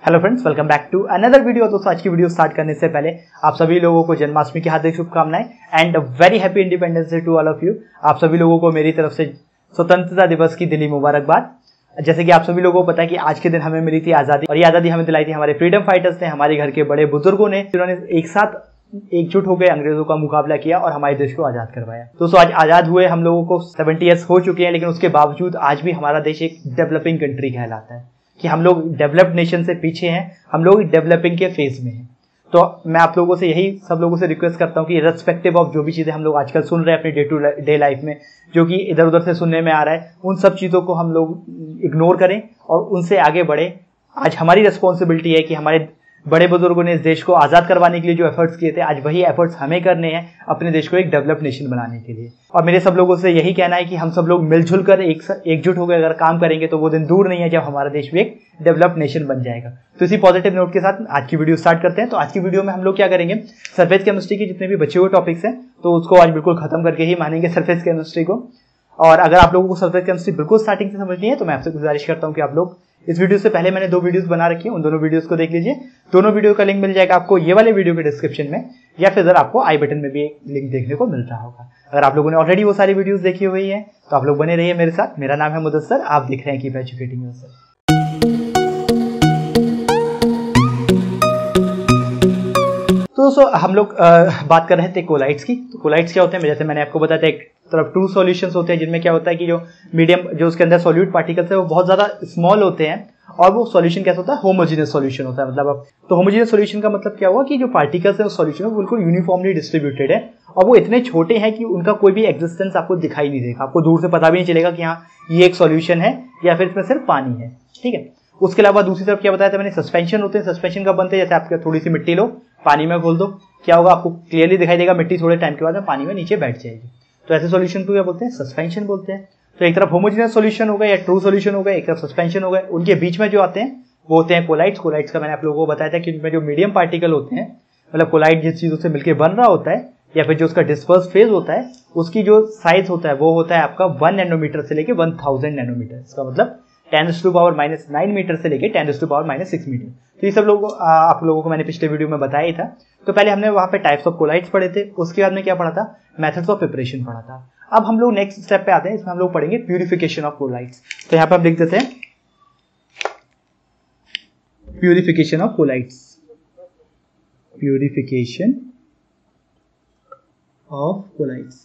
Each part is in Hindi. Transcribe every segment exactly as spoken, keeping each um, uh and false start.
Hello friends, welcome back to another video. दोस्तों, आज की वीडियो स्टार्ट करने से पहले आप सभी लोगों को जन्माष्टमी की हार्दिक शुभकामनाएं and very happy independence day to all of you. आप सभी लोगों को मेरी तरफ से स्वतंत्रता दिवस की दिली मुबारकबाद। जैसे कि आप सभी लोगों को पता है कि आज के दिन हमें मिली थी आज़ादी, और ये आज़ादी हमें दिलाई थी हमारे फ्रीडम फाइटर्स ने, हमारे घर के बड़े बुजुर्गों ने, जिन्होंने एक साथ एकजुट होकर अंग्रेजों का मुकाबला किया और हमारे देश को आजाद करवाया। दोस्तों, आज आजाद हुए हम लोगों को सेवेंटी ईयर्स हो चुके हैं, लेकिन उसके बावजूद आज भी हमारा देश एक डेवलपिंग कंट्री कहलाता है कि हम लोग डेवलप्ड नेशन से पीछे हैं, हम लोग डेवलपिंग के फेज में हैं। तो मैं आप लोगों से यही सब लोगों से रिक्वेस्ट करता हूं कि रेस्पेक्टिव ऑफ जो भी चीज़ें हम लोग आजकल सुन रहे हैं अपनी डे टू डे लाइफ में, जो कि इधर उधर से सुनने में आ रहा है, उन सब चीज़ों को हम लोग इग्नोर करें और उनसे आगे बढ़े। आज हमारी रिस्पॉन्सिबिलिटी है कि हमारे बड़े बुजुर्गों ने इस देश को आज़ाद करवाने के लिए जो एफर्ट्स किए थे, आज वही एफर्ट्स हमें करने हैं अपने देश को एक डेवलप्ड नेशन बनाने के लिए। और मेरे सब लोगों से यही कहना है कि हम सब लोग मिलजुल कर एक एकजुट होकर अगर काम करेंगे तो वो दिन दूर नहीं है जब हमारा देश भी एक डेवलप्ड नेशन बन जाएगा। तो इसी पॉजिटिव नोट के साथ आज की वीडियो स्टार्ट करते हैं। तो आज की वीडियो में हम लोग क्या करेंगे, सरफेस केमिस्ट्री के जितने भी बचे हुए टॉपिक्स हैं तो उसको आज बिल्कुल खत्म करके ही मानेंगे सरफेस केमिस्ट्री को। और अगर आप लोगों को सरफेस केमिस्ट्री बिल्कुल स्टार्टिंग से समझनी है तो मैं आपसे गुजारिश करता हूं कि आप लोग इस वीडियो से पहले मैंने दो वीडियोस बना रखी है, उन दोनों वीडियोस को देख लीजिए। दोनों वीडियो का लिंक मिल जाएगा आपको ये वाले वीडियो के डिस्क्रिप्शन में, या फिर अगर आपको आई बटन में भी एक लिंक देखने को मिल रहा होगा। अगर आप लोगों ने ऑलरेडी वो सारी वीडियोस देखी हुई है तो आप लोग बने रहिए मेरे साथ। मेरा नाम है मुदस्सर, आप देख रहे हैं कीप एजुकेटिंग योरसेल्फ। तो दोस्तों, हम लोग बात कर रहे थे कोलाइड्स की। तो कोलाइड्स क्या होते हैं, जैसे मैंने आपको बताया था, एक तरफ टू सॉल्यूशंस होते हैं जिनमें क्या होता है कि जो मीडियम जो उसके अंदर सॉल्यूट पार्टिकल्स है वो बहुत ज्यादा स्मॉल होते हैं, और वो सॉल्यूशन कैसा होता है, होमोजेनियस सॉल्यूशन होता है। मतलब अब तो होमोजेनियस सॉल्यूशन का मतलब क्या हुआ कि जो पार्टिकल्स है उस सॉल्यूशन में बिल्कुल यूनिफॉर्मली डिस्ट्रीब्यूटेड है, और वो इतने छोटे हैं कि उनका कोई भी एग्जिस्टेंस आपको दिखाई नहीं देगा। आपको दूर से पता भी नहीं चलेगा कि हाँ ये एक सॉल्यूशन है या फिर इसमें सिर्फ पानी है। ठीक है। उसके अलावा दूसरी तरफ क्या बताया था मैंने, सस्पेंशन होते हैं। सस्पेंशन कब बनते हैं, जैसे आप थोड़ी सी मिट्टी लो, पानी में घोल दो, क्या होगा आपको क्लियरली दिखाई देगा, मिट्टी थोड़े टाइम के बाद में पानी में नीचे बैठ जाएगी। तो ऐसे सॉल्यूशन को क्या बोलते हैं, सस्पेंशन बोलते हैं। तो एक तरफ होमोजेनियस सॉल्यूशन हो गया या ट्रू सॉल्यूशन हो गया, एक तरफ सस्पेंशन हो गया। उनके बीच में जो आते हैं वो होते हैं कोलाइड्स। कोलाइड्स का मैंने आप लोगों को बताया था कि उनमें जो मीडियम पार्टिकल होते हैं, मतलब कोलाइड जिस चीजों से मिलकर बन रहा होता है या फिर जो उसका डिस्पर्स फेज होता है, उसकी जो साइज होता है वो होता है आपका वन नैनोमीटर से लेके वन थाउजेंड नैनोमीटर। इसका मतलब ten to power minus nine meter से लेके ten to power minus six meter. तो ये सब लोगों आप लोगों को मैंने पिछले वीडियो में बताया ही था। तो पहले हमने वहां पे टाइप्स ऑफ कोलाइड्स पढ़े थे, उसके बाद में क्या पढ़ा था, मेथड्स ऑफ प्रिपरेशन पढ़ा था। अब हम लोग नेक्स्ट स्टेप पे आते हैं, इसमें हम लोग पढ़ेंगे प्यूरिफिकेशन ऑफ कोलाइड्स। तो यहाँ पे हम लिख देते हैं purification of colloids, purification of colloids.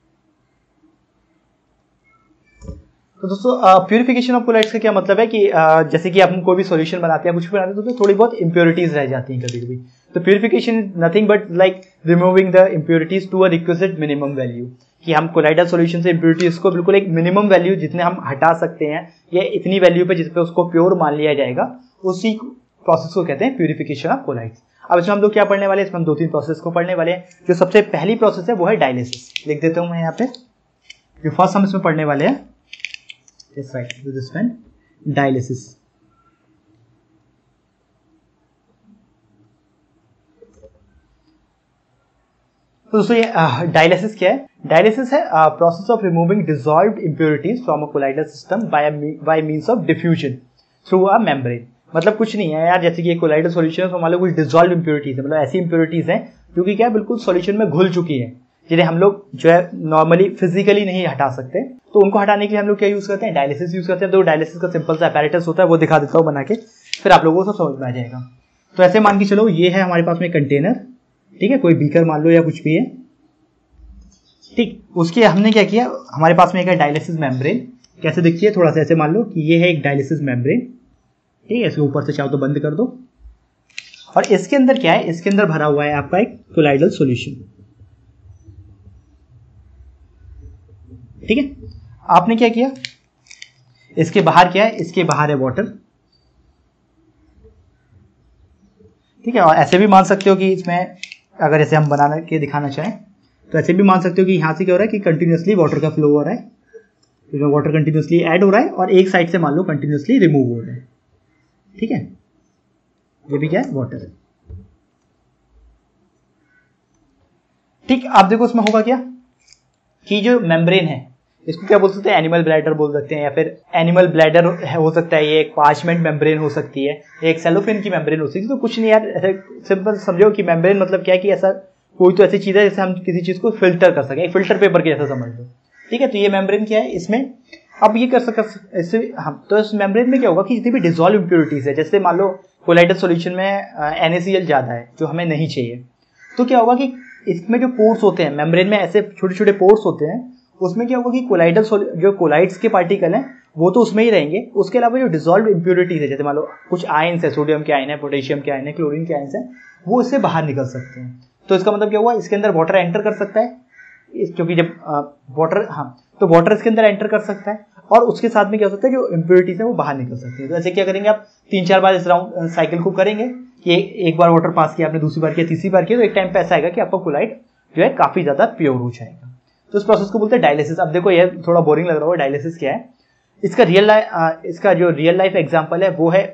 तो दोस्तों, प्यूरिफिकेशन ऑफ कोलाइड्स का क्या मतलब है कि uh, जैसे कि आप कोई भी सॉल्यूशन बनाते हैं, कुछ भी बनाते हैं तो थोड़ी बहुत इंप्योरिटीज रह जाती हैं कभी कभी। तो purification is nothing but like removing the impurities to a requisite minimum value, कि हम कोलाइडल सॉल्यूशन से इंप्योरिटीज को बिल्कुल एक मिनिमम वैल्यू जितने हम हटा सकते हैं, या इतनी वैल्यू पे जिसपे उसको प्योर मान लिया जाएगा, उसी प्रोसेस को कहते हैं प्यूरिफिकेशन ऑफ कोलाइड्स। अब इसमें हम लोग क्या पढ़ने वाले हैं, इसमें हम दो तीन प्रोसेस को पढ़ने वाले हैं। जो सबसे पहली प्रोसेस है वो है डायलिसिस। लिख देता हूं मैं यहाँ पे, जो फर्स्ट हम इसमें पढ़ने वाले हैं, Yes, right. So this one, dialysis. तो दोस्तों, ये डायलिसिस क्या है, डायलिसिस है process of removing dissolved impurities from a colloidal system by by means of diffusion through a membrane. मतलब कुछ नहीं है यार, जैसे कि कोलाइडल सॉल्यूशन है तो मान लो कुछ डिसॉल्व्ड इंप्योरिटीज है, मतलब ऐसी इंप्योरिटीज हैं जो कि क्या है बिल्कुल सॉल्यूशन में घुल चुकी है, जिन्हें हम लोग जो है नॉर्मली फिजिकली नहीं हटा सकते। तो उनको हटाने के लिए हम लोग क्या यूज करते हैं, डायलिसिस यूज करते हैं। तो डायलिसिस का सिंपल सा अपैरेटस होता है, वो दिखा देता हूँ बना के, फिर आप लोगों को सब समझ में आ जाएगा। तो ऐसे मान के चलो, ये है हमारे पास में कंटेनर, ठीक है, कोई बीकर मान लो या कुछ भी है, ठीक। उसके हमने क्या किया, हमारे पास में एक है डायलिसिस मेम्ब्रेन। कैसे दिखती है, थोड़ा सा ऐसे मान लो कि ये है एक डायलिसिस मेम्ब्रेन, ठीक है। इसके ऊपर से चाहो तो बंद कर दो, और इसके अंदर क्या है, इसके अंदर भरा हुआ है आपका एक कोलाइडल सॉल्यूशन, ठीक है। आपने क्या किया, इसके बाहर क्या है, इसके बाहर है वाटर, ठीक है। और ऐसे भी मान सकते हो कि इसमें अगर ऐसे हम बना के दिखाना चाहें तो ऐसे भी मान सकते हो कि यहां से क्या हो रहा है कि कंटिन्यूअसली वाटर का फ्लो हो रहा है, इसमें वाटर कंटिन्यूअसली ऐड हो रहा है, और एक साइड से मान लो कंटिन्यूअसली रिमूव हो रहा है, ठीक है। ये भी क्या है, वाटर है, ठीक। आप देखो इसमें होगा क्या कि जो मेम्ब्रेन है, इसको क्या बोल सकते हैं, एनिमल ब्लैडर बोल सकते हैं, या फिर एनिमल ब्लैडर हो सकता है, ये एक पार्चमेंट मेम्ब्रेन हो सकती है, एक सेलोफेन की मेम्ब्रेन हो सकती है। तो कुछ नहीं यार, ऐसे सिंपल समझो कि मेम्ब्रेन मतलब क्या है कि ऐसा कोई तो ऐसी चीज है जैसे हम किसी चीज को फिल्टर कर सकें, एक फिल्टर पेपर के जैसा समझ लो, ठीक है। तो ये मेम्ब्रेन क्या है, इसमें अब ये कर सकते इससे हम, तो इस मेम्ब्रेन में क्या होगा कि जितनी भी डिसॉल्व इम्प्योरिटीज है, जैसे मान लो कोलाइडल सॉल्यूशन में एन ए सी एल ज्यादा है जो हमें नहीं चाहिए, तो क्या होगा कि इसमें जो पोर्स होते हैं मेम्ब्रेन में, ऐसे छोटे छोटे पोर्स होते हैं, उसमें क्या होगा कि कोलाइडल जो कोलाइड्स के पार्टिकल हैं वो तो उसमें ही रहेंगे। उसके अलावा जो डिसॉल्व इम्प्योरिटीज है, जैसे मान लो कुछ आयंस है, सोडियम के आयन है, पोटेशियम के आयन है, क्लोरीन के आयंस है, वो इससे बाहर निकल सकते हैं। तो इसका मतलब क्या हुआ, इसके अंदर वाटर एंटर कर सकता है, क्योंकि जब वाटर हाँ तो वाटर इसके अंदर एंटर कर सकता है, और उसके साथ में क्या हो सकता है, जो इम्प्योरिटीज है वो बाहर निकल सकती है। तो ऐसे क्या करेंगे आप, तीन चार बार इस राउंड साइकिल को करेंगे कि एक बार वाटर पास किया आपने, दूसरी बार किया, तीसरी बार किया, तो एक टाइम पे ऐसा आएगा कि आपका कोलाइड जो है काफी ज्यादा प्योर हो जाएगा। तो इस प्रोसेस को बोलते हैं डायलिसिस। अब देखो ये थोड़ा बोरिंग लग रहा होगा, डायलिसिस क्या है, इसका रियल लाइफ इसका जो रियल लाइफ एग्जांपल है वो है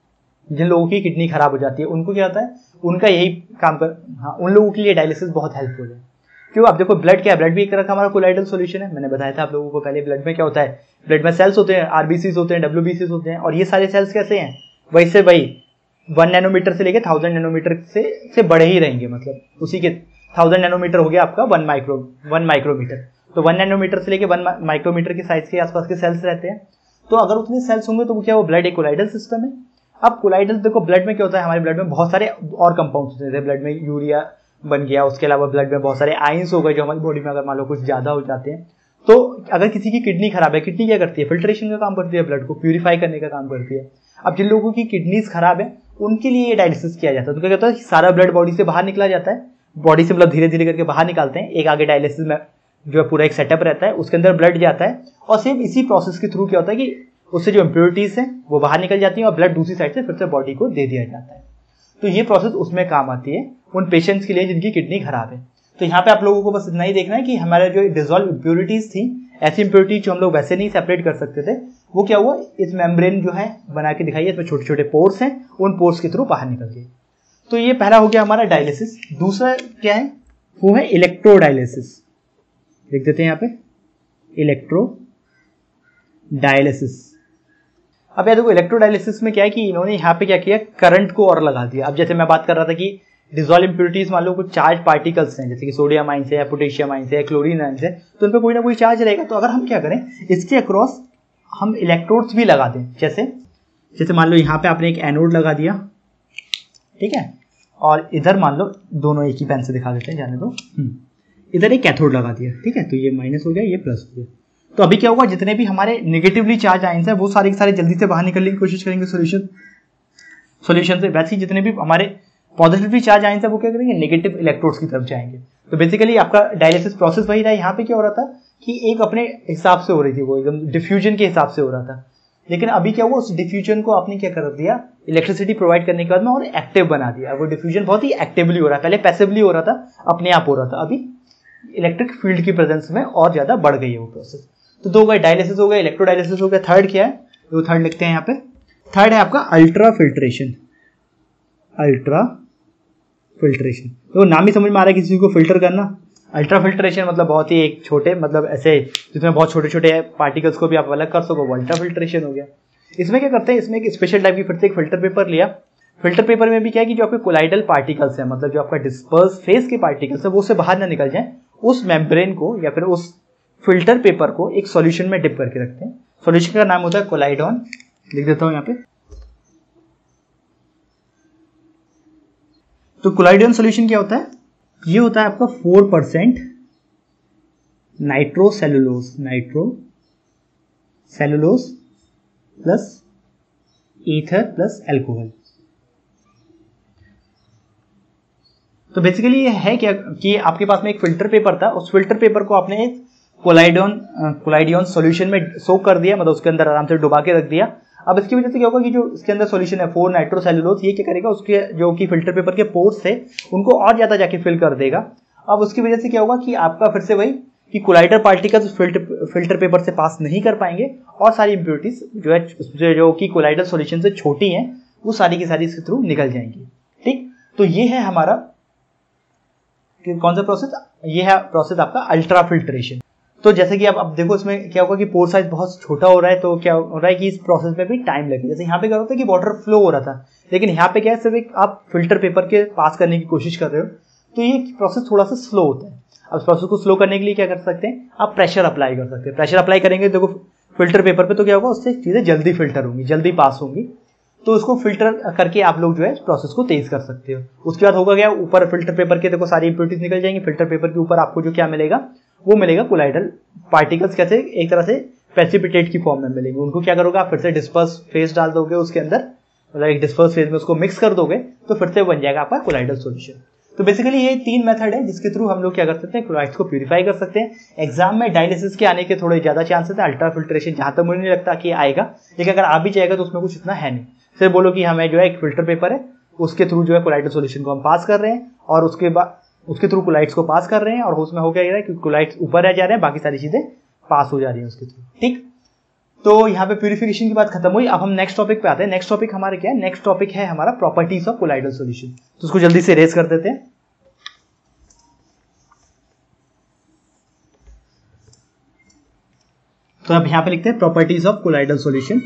जिन लोगों की किडनी खराब हो जाती है, उनको क्या होता है, उनका यही काम कर हाँ उन लोगों के लिए डायलिसिस बहुत हेल्पफुल है। क्यों, आप देखो ब्लड क्या है, ब्लड भी एक तरह का हमारा कोलाइडल सॉल्यूशन है। मैंने बताया था आप लोगों को पहले, ब्लड में क्या होता है, ब्लड में सेल्स होते हैं, आरबीसीज होते हैं, डब्ल्यूबीसीज होते हैं, और ये सारे सेल्स कैसे हैं, वैसे वही वन नैनोमीटर से लेके थाउजेंड नैनोमीटर से से बड़े ही रहेंगे, मतलब उसी के थाउजेंड नैनोमीटर हो गया आपका वन माइक्रो वन माइक्रोमीटर, तो वन नैनोमीटर से लेके वन माइक्रोमीटर के साइज के आसपास के सेल्स रहते हैं। तो अगर उतने सेल्स होंगे तो वो क्या, वो ब्लड एक कोलाइडल सिस्टम है। अब कोलाइडल देखो, ब्लड में क्या होता है, हमारे ब्लड में बहुत सारे और कंपाउंड्स होते हैं, ब्लड में यूरिया बन गया, उसके अलावा ब्लड में बहुत सारे आयंस हो गए जो हमारी बॉडी में अगर मान लो कुछ ज्यादा हो जाते हैं। तो अगर किसी की किडनी खराब है, किडनी क्या करती है, फिल्ट्रेशन का काम करती है, ब्लड को प्यूरिफाई करने का काम करती है। अब जिन लोगों की किडनीज खराब है उनके लिए ये डायलिसिस किया जाता है। तो क्या कहता है, सारा ब्लड बॉडी से बाहर निकला जाता है, बॉडी से मतलब धीरे धीरे करके बाहर निकालते हैं, एक आगे डायलिसिस में जो है पूरा एक सेटअप रहता है, उसके अंदर ब्लड जाता है, और सेम इसी प्रोसेस के थ्रू क्या होता है कि उससे जो इम्प्योरिटीज हैं वो बाहर निकल जाती हैं और ब्लड दूसरी साइड से फिर से बॉडी को दे दिया जाता है। तो ये प्रोसेस उसमें काम आती है उन पेशेंट्स के लिए जिनकी किडनी खराब है। तो यहाँ पे आप लोगों को बस इतना ही देखना है कि हमारे जो डिसॉल्व इम्प्योरिटीज थी, ऐसी इम्प्योरिटीज जो हम लोग वैसे नहीं सेपरेट कर सकते थे, वो क्या हुआ, इस मेम्ब्रेन जो है बना के दिखाई है, इसमें छोटे छोटे पोर्स हैं, उन पोर्स के थ्रू बाहर निकल गए। तो ये पहला हो गया हमारा डायलिसिस। दूसरा क्या है, वो है इलेक्ट्रोडायलिसिस। लिख देते हैं यहाँ पे, इलेक्ट्रो डायलिसिस। अब यार देखो, इलेक्ट्रोडायलिसिस में क्या है कि इन्होंने यहाँ पे क्या किया, करंट को और लगा दिया। अब जैसे मैं बात कर रहा था कि डिसॉल्व इम्प्योरिटीज मान लो कुछ चार्ज पार्टिकल्स हैं, जैसे कि सोडियम आयंस है, या पोटेशियम आयंस है, क्लोरीन आयंस है, तो उन पर कोई ना कोई चार्ज रहेगा। तो अगर हम क्या करें, इसके अक्रॉस हम इलेक्ट्रोड्स भी लगा दें, जैसे जैसे मान लो यहाँ पे आपने एक एनोड लगा दिया, ठीक है, और इधर मान लो, दोनों एक ही पेन से दिखा देते हैं, जाने दो, इधर एक कैथोड लगा दिया, ठीक है, तो ये माइनस हो गया, ये प्लस हो गया। तो अभी क्या होगा, जितने भी हमारे नेगेटिवली चार्ज आयंस है वो सारे के सारे जल्दी से बाहर निकलने की कोशिश करेंगे सॉल्यूशन सॉल्यूशन से। वैसे ही जितने भी हमारे पॉजिटिवली चार्ज आयंस है वो क्या करेंगे, नेगेटिव इलेक्ट्रोड्स की तरफ जाएंगे। तो बेसिकली आपका डायलिसिस प्रोसेस वही रहा। यहाँ पे क्या हो रहा था कि एक अपने हिसाब से हो रही थी, वो एकदम डिफ्यूजन के हिसाब से हो रहा था, लेकिन अभी क्या हुआ, उस डिफ्यूजन को आपने क्या कर दिया, इलेक्ट्रिसिटी प्रोवाइड करने के बाद में और एक्टिव बना दिया। वो डिफ्यूजन बहुत ही एक्टिवली हो रहा है, पहले पैसिवली हो रहा था, अपने आप हो रहा था, अभी इलेक्ट्रिक फील्ड की प्रेजेंस में और ज्यादा बढ़ गई है वो प्रोसेस। तो दो गए, डायलिसिस हो गया, इलेक्ट्रोडायलिसिस हो गया। थर्ड क्या है, तो थर्ड लिखते हैं यहाँ पे, थर्ड है आपका अल्ट्रा फिल्ट्रेशन। अल्ट्रा फिल्ट्रेशन, तो नाम ही समझ में आ रहा है किसी को फिल्टर करना। अल्ट्रा फिल्ट्रेशन मतलब बहुत ही एक छोटे, मतलब ऐसे जिसमें बहुत छोटे छोटे पार्टिकल्स को भी आप अलग कर सको, वो अल्ट्रा फिल्ट्रेशन हो गया। इसमें क्या करते हैं, इसमें एक स्पेशल टाइप की फिर से एक फिल्टर पेपर लिया। फिल्टर पेपर में भी क्या है कि जो आपके कोलाइडल पार्टिकल्स है, मतलब जो आपका डिस्पर्स फेस के पार्टिकल्स है, वो उससे बाहर ना निकल जाए, उस मेम्ब्रेन को या फिर उस फिल्टर पेपर को एक सॉल्यूशन में डिप करके रखते हैं। सॉल्यूशन का नाम होता है कोलाइडॉन, लिख देता हूं यहाँ पे। तो कोलाइडॉन सॉल्यूशन क्या होता है, ये होता है आपका four percent nitrocellulose, nitro cellulose plus ether plus alcohol. तो बेसिकली ये है क्या कि आपके पास में एक फिल्टर पेपर था, उस फिल्टर पेपर को आपने एक कोलाइडॉन कोलाइडियन सॉल्यूशन में सोक कर दिया, मतलब उसके अंदर आराम से डुबा के रख दिया। अब इसकी वजह से क्या होगा कि जो इसके अंदर सॉल्यूशन है फोर नाइट्रोसेलुलोज, ये क्या करेगा, उसके जो कि फिल्टर पेपर के पोर्स थे उनको और ज्यादा जाके फिल कर देगा। अब उसकी वजह से क्या होगा कि आपका फिर से वही कि colloidal particles filter filter paper से पास नहीं कर पाएंगे, और सारी इंप्योरिटीज जो है जो कि कोलाइडल सॉल्यूशन से छोटी हैं वो सारी की सारी इसके थ्रू निकल जाएंगी। ठीक, तो ये है हमारा कौन सा प्रोसेस, ये है प्रोसेस आपका अल्ट्रा फिल्ट्रेशन। तो जैसे कि अब अब देखो इसमें क्या होगा कि पोर साइज बहुत छोटा हो रहा है, तो क्या हो रहा है कि इस प्रोसेस में भी टाइम लगेगा। जैसे यहाँ पे क्या होता है कि वाटर फ्लो हो रहा था, लेकिन यहाँ पे क्या है, सिर्फ एक आप फिल्टर पेपर के पास करने की कोशिश कर रहे हो, तो ये प्रोसेस थोड़ा सा स्लो होता है। अब इस प्रोसेस को स्लो करने के लिए क्या कर सकते हैं, आप प्रेशर अप्लाई कर सकते हैं। प्रेशर अप्लाई करेंगे देखो फिल्टर पेपर पे, तो क्या होगा, उससे चीज़ें जल्दी फिल्टर होंगी, जल्दी पास होंगी। तो उसको फिल्टर करके आप लोग जो है प्रोसेस को तेज कर सकते हो। उसके बाद होगा क्या, ऊपर फिल्टर पेपर के देखो सारी इंप्योरिटीज निकल जाएंगी। फिल्टर पेपर के ऊपर आपको जो क्या मिलेगा, वो मिलेगा कोलाइडल पार्टिकल्स, कैसे एक तरह से प्रेसिपिटेट की फॉर्म में मिलेंगे। उनको क्या करोगे, आप फिर से डिस्पर्स फेज डाल दोगे उसके अंदर, मतलब एक डिस्पर्स फेज में उसको मिक्स कर दोगे, तो फिर से बन जाएगा आपका कोलाइडल सॉल्यूशन। तो बेसिकली ये तीन मेथड है जिसके थ्रू हम लोग क्या कर सकते हैं, क्लोराइड्स को प्यूरिफाई कर सकते हैं। एग्जाम में डायलिसिस के आने के थोड़े ज्यादा चांसेस है, अल्ट्रा फिल्ट्रेशन जहां तक मुझे नहीं लगता कि आएगा, लेकिन अगर आ भी जाएगा तो उसमें कुछ इतना है नहीं। सिर्फ बोलो कि हमें जो है एक फिल्टर पेपर है, उसके थ्रू जो है कोलाइडल सॉल्यूशन को हम पास कर रहे हैं, और उसके बाद उसके थ्रू कोलाइड्स को पास कर रहे हैं, और उसमें हो क्या रहा है कि कोलाइड्स ऊपर रह जा रहे हैं, बाकी सारी चीजें पास हो जा रही है उसके थ्रू। ठीक, तो यहाँ पे प्यूरिफिकेशन की बात खत्म हुई। अब हम नेक्स्ट टॉपिक पे आते हैं। नेक्स्ट टॉपिक हमारे क्या है, नेक्स्ट टॉपिक है हमारा प्रॉपर्टीज ऑफ कोलाइडल सॉल्यूशन। तो उसको जल्दी से रेज कर देते हैं। तो अब यहां पे लिखते हैं प्रॉपर्टीज ऑफ कोलाइडल सॉल्यूशन।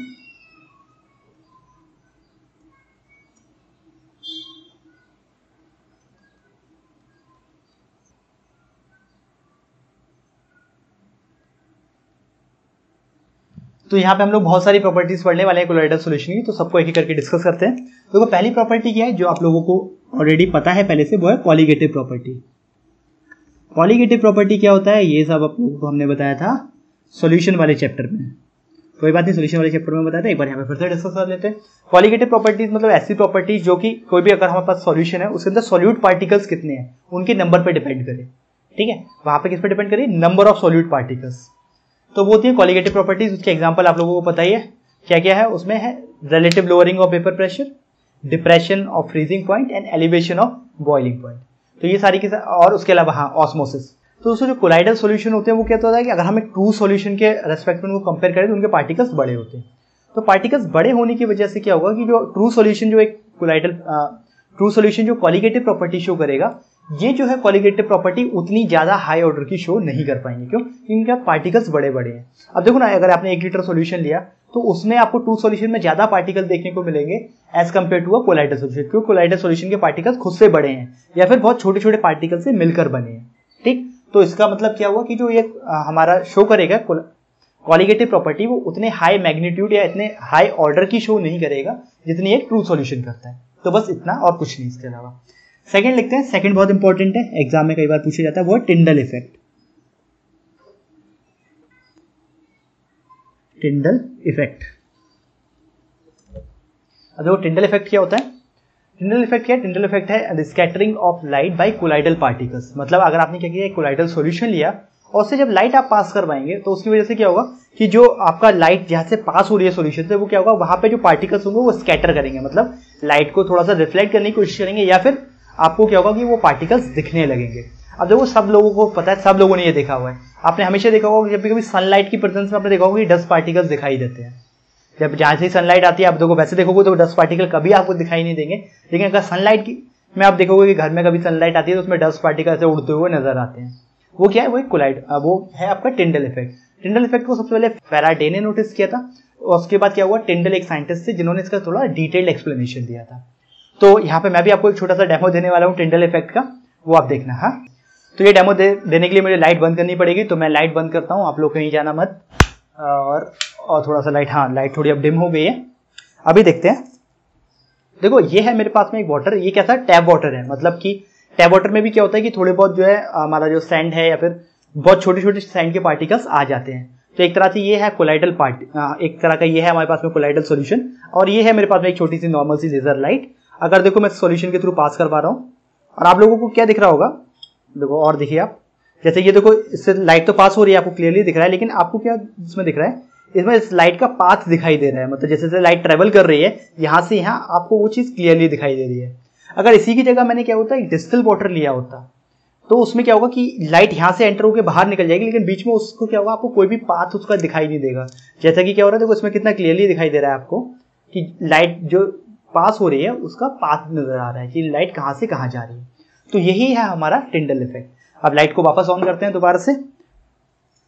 तो यहाँ पे हम लोग बहुत सारी प्रॉपर्टीज पढ़ने वाले हैं कोलाइडल सॉल्यूशन की, तो सबको एक एक करके डिस्कस करते हैं। तो पहली प्रॉपर्टी क्या है जो आप लोगों को ऑलरेडी पता है पहले से, वो है कॉलिगेटिव प्रॉपर्टी। कॉलिगेटिव प्रॉपर्टी क्या होता है, ये सब आप लोगों को हमने बताया था सॉल्यूशन वाले चैप्टर में। कोई बात नहीं, सॉल्यूशन वाले चैप्टर में बताया था, एक बार यहाँ पे फिर से डिस्कस कर लेते हैं। कॉलिगेटिव प्रॉपर्टीज मतलब ऐसी प्रॉपर्टीज जो कि कोई भी अगर हमारे पास सॉल्यूशन है उसके अंदर सॉल्यूट पार्टिकल्स कितने हैं उनके नंबर पर डिपेंड करे। ठीक है, वहां पे किस पे डिपेंड करे, नंबर ऑफ सॉल्यूट पार्टिकल्स। तो वो होती है कॉलिगेटिव प्रॉपर्टीज। उसके एग्जांपल आप लोगों को पता ही है क्या क्या है, उसमें है relative lowering of vapour pressure, depression of freezing point and elevation of boiling point. तो ये सारी की, और उसके अलावा हाँ ऑस्मोसिस। तो दोस्तों जो कोलाइडल सॉल्यूशन होते हैं वो क्या होता है कि अगर हम एक ट्रू सॉल्यूशन के रेस्पेक्ट में उनको कंपेयर करें तो उनके पार्टिकल्स बड़े होते हैं। तो पार्टिकल्स बड़े होने की वजह से क्या होगा कि जो ट्रू सॉल्यूशन जो एक कोलाइडल ट्रू सॉल्यूशन जो कॉलिगेटिव प्रॉपर्टी शो करेगा, ये जो है कॉलिगेटिव प्रॉपर्टी उतनी ज्यादा हाई ऑर्डर की शो नहीं कर पाएंगे। क्यों, इनका पार्टिकल्स बड़े बड़े हैं। अब देखो ना, अगर आपने एक लीटर सॉल्यूशन लिया तो उसमें आपको ट्रू सॉल्यूशन में ज्यादा पार्टिकल देखने को मिलेंगे as compare to a colloidal solution. क्योंकि कोलाइडल सॉल्यूशन के पार्टिकल्स खुद से बड़े हैं या फिर बहुत छोटे छोटे पार्टिकल से मिलकर बने हैं। ठीक, तो इसका मतलब क्या हुआ कि जो ये हमारा शो करेगा कॉलिगेटिव प्रॉपर्टी, वो उतने हाई मैग्नीट्यूड या इतने हाई ऑर्डर की शो नहीं करेगा जितनी एक ट्रू सॉल्यूशन करता है। तो बस इतना और कुछ नहीं इसके अलावा। सेकंड लिखते हैं, सेकंड बहुत इंपॉर्टेंट है, एग्जाम में कई बार पूछा जाता है, वो है टिंडल इफेक्ट। टिंडल इफेक्ट, अब देखो टिंडल इफेक्ट क्या होता है। टिंडल इफेक्ट क्या है, टिंडल इफेक्ट है scattering of light by colloidal particles. मतलब अगर आपने क्या किया, कोलाइडल सॉल्यूशन लिया और उससे जब लाइट आप पास करवाएंगे तो उसकी वजह से क्या होगा कि जो आपका लाइट जहां से पास हो रही है सॉल्यूशन से, वो क्या होगा, वहां पे जो पार्टिकल्स होंगे वो स्कैटर करेंगे, मतलब लाइट को थोड़ा सा रिफ्लेक्ट करने की कोशिश करेंगे, या फिर आपको क्या होगा कि वो पार्टिकल्स दिखने लगेंगे। अब देखो सब लोगों को पता है, सब लोगों ने ये देखा हुआ है, आपने हमेशा देखा होगा कि जब भी कभी सनलाइट की प्रेजेंस में आपने देखा होगा कि डस्ट पार्टिकल्स दिखाई देते हैं। जब जहां से सनलाइट आती है, आप देखो वैसे देखोगे तो डस्ट पार्टिकल कभी आपको दिखाई नहीं देंगे, लेकिन अगर सनलाइट की में आप देखोगे कि घर में कभी सनलाइट आती है तो उसमें डस्ट पार्टिकल ऐसे उड़ते हुए नजर आते हैं। वो क्या है, वो एक कोलाइड, वो है आपका टिंडल इफेक्ट। टिंडल इफेक्ट को सबसे पहले फैराडे ने नोटिस किया था, और उसके बाद क्या हुआ, टिंडल एक साइंटिस्ट थे जिन्होंने इसका थोड़ा डिटेल्ड एक्सप्लेनेशन दिया था। तो यहाँ पे मैं भी आपको एक छोटा सा डेमो देने वाला हूँ टिंडल इफेक्ट का, वो आप देखना। हाँ, तो ये डेमो दे, देने के लिए मुझे लाइट बंद करनी पड़ेगी, तो मैं लाइट बंद करता हूँ, आप लोग कहीं जाना मत। और और थोड़ा सा लाइट, हाँ लाइट थोड़ी अब डिम हो गई है। अभी देखते हैं, देखो ये है मेरे पास में एक वाटर, ये कैसा टैप वाटर है, मतलब कि टैप वाटर में भी क्या होता है कि थोड़े बहुत जो है हमारा जो सैंड है या फिर बहुत छोटे छोटे सैंड के पार्टिकल्स आ जाते हैं। तो एक तरह से ये है कोलाइडल पार्टी, एक तरह का ये है हमारे पास में कोलाइडल सॉल्यूशन, और ये है मेरे पास में एक छोटी सी नॉर्मल सी लेजर लाइट। अगर देखो मैं सॉल्यूशन के थ्रू पास करवा रहा हूँ, और आप लोगों को क्या दिख रहा होगा, देखो और देखिए आप, जैसे ये देखो इससे लाइट तो पास हो रही है, आपको क्लियरली दिख रहा है, लेकिन आपको क्या इसमें दिख रहा है, इसमें इस लाइट का पाथ दिखाई दे रहा है। मतलब जैसे जैसे लाइट ट्रेवल कर रही है यहां से यहां, आपको वो चीज क्लियरली दिखाई दे रही है। अगर इसी की जगह मैंने क्या होता है डिस्टिल वाटर लिया होता, तो उसमें क्या होगा कि लाइट यहां से एंटर होकर बाहर निकल जाएगी, लेकिन बीच में उसको क्या होगा, आपको कोई भी पाथ उसका दिखाई नहीं देगा। जैसा कि क्या हो रहा है, देखो इसमें कितना क्लियरली दिखाई दे रहा है आपको कि लाइट जो पास हो रही है उसका पाथ नजर आ रहा है कि लाइट कहां से कहां जा रही है। तो यही है हमारा टिंडल इफेक्ट। अब लाइट को वापस ऑन करते हैं दोबारा से।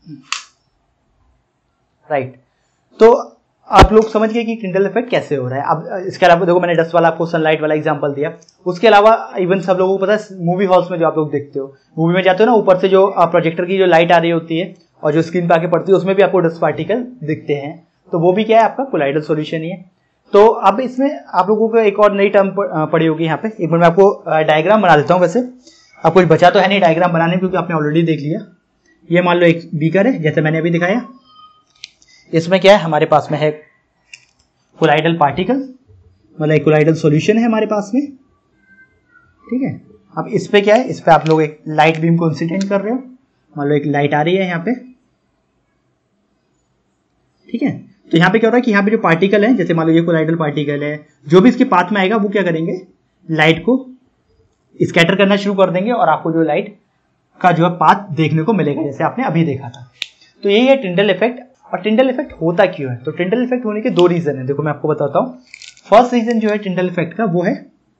राइट। तो आप लोग समझ गए कि टिंडल इफेक्ट कैसे हो रहा है। अब इसके अलावा देखो मैंने डस्ट वाला आपको सनलाइट वाला एग्जांपल दिया, उसके अलावा इवन सब लोगों को पता है मूवी हॉल्स में जो आप लोग देखते हो, मूवी में जाते हो ना, ऊपर से जो प्रोजेक्टर की जो लाइट आ रही होती है और जो स्क्रीन पे आके पड़ती है उसमें भी आपको डस्ट पार्टिकल दिखते हैं, तो वो भी क्या है, आपका कोलाइडल सॉल्यूशन ही है। तो अब इसमें आप लोगों को एक और नई टर्म पड़ी होगी यहाँ पे, एक बार मैं आपको डायग्राम बना देता हूँ। वैसे अब कुछ बचा तो है नहीं डायग्राम बनाने, क्योंकि आपने ऑलरेडी देख लिया। ये मान लो एक बीकर है, जैसे मैंने अभी दिखाया, इसमें क्या है, हमारे पास में है कोलाइडल पार्टिकल, मतलब एक कोलाइडल सॉल्यूशन है हमारे पास में, ठीक है। अब इस पे क्या है, इस पे आप लोग एक लाइट बीम को इंसिडेंट कर रहे हो, मान लो एक लाइट आ रही है यहाँ पे, ठीक है। तो यहाँ पे क्या हो रहा है कि यहाँ पे जो पार्टिकल है, जैसे मान लो ये कोलाइडल पार्टिकल है, जो भी इसके पाथ में आएगा वो क्या करेंगे, लाइट को स्कैटर करना शुरू कर देंगे और आपको जो लाइट का जो है पाथ देखने को मिलेगा, जैसे आपने अभी देखा था। तो यही है टिंडल इफेक्ट। और टिंडल इफेक्ट होता क्यों है, तो टिंडल इफेक्ट होने के दो रीजन है, देखो मैं आपको बताता हूँ। फर्स्ट रीजन जो है टिंडल इफेक्ट का वो है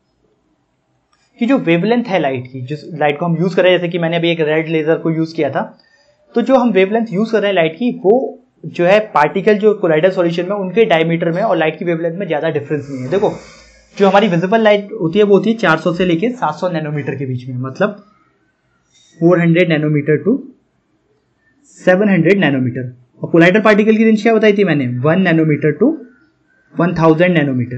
कि जो वेवलेंथ है लाइट की, जिस लाइट को हम यूज कर रहे हैं, जैसे कि मैंने अभी एक रेड लेजर को यूज किया था, तो जो हम वेवलेंथ यूज कर रहे हैं लाइट की, वो जो है पार्टिकल जो कोलाइडल सॉल्यूशन में उनके डायमीटर में और लाइट की वेवलेंथ में ज्यादा डिफरेंस नहीं है। देखो जो हमारी विजिबल लाइट होती है वो होती है चार सौ से लेके सात सौ नैनोमीटर के बीच में, मतलब चार सौ नैनोमीटर टू सात सौ नैनोमीटर। और कोलाइडल पार्टिकल की रेंज क्या बताई थी मैंने, one nanometer to one thousand nanometer.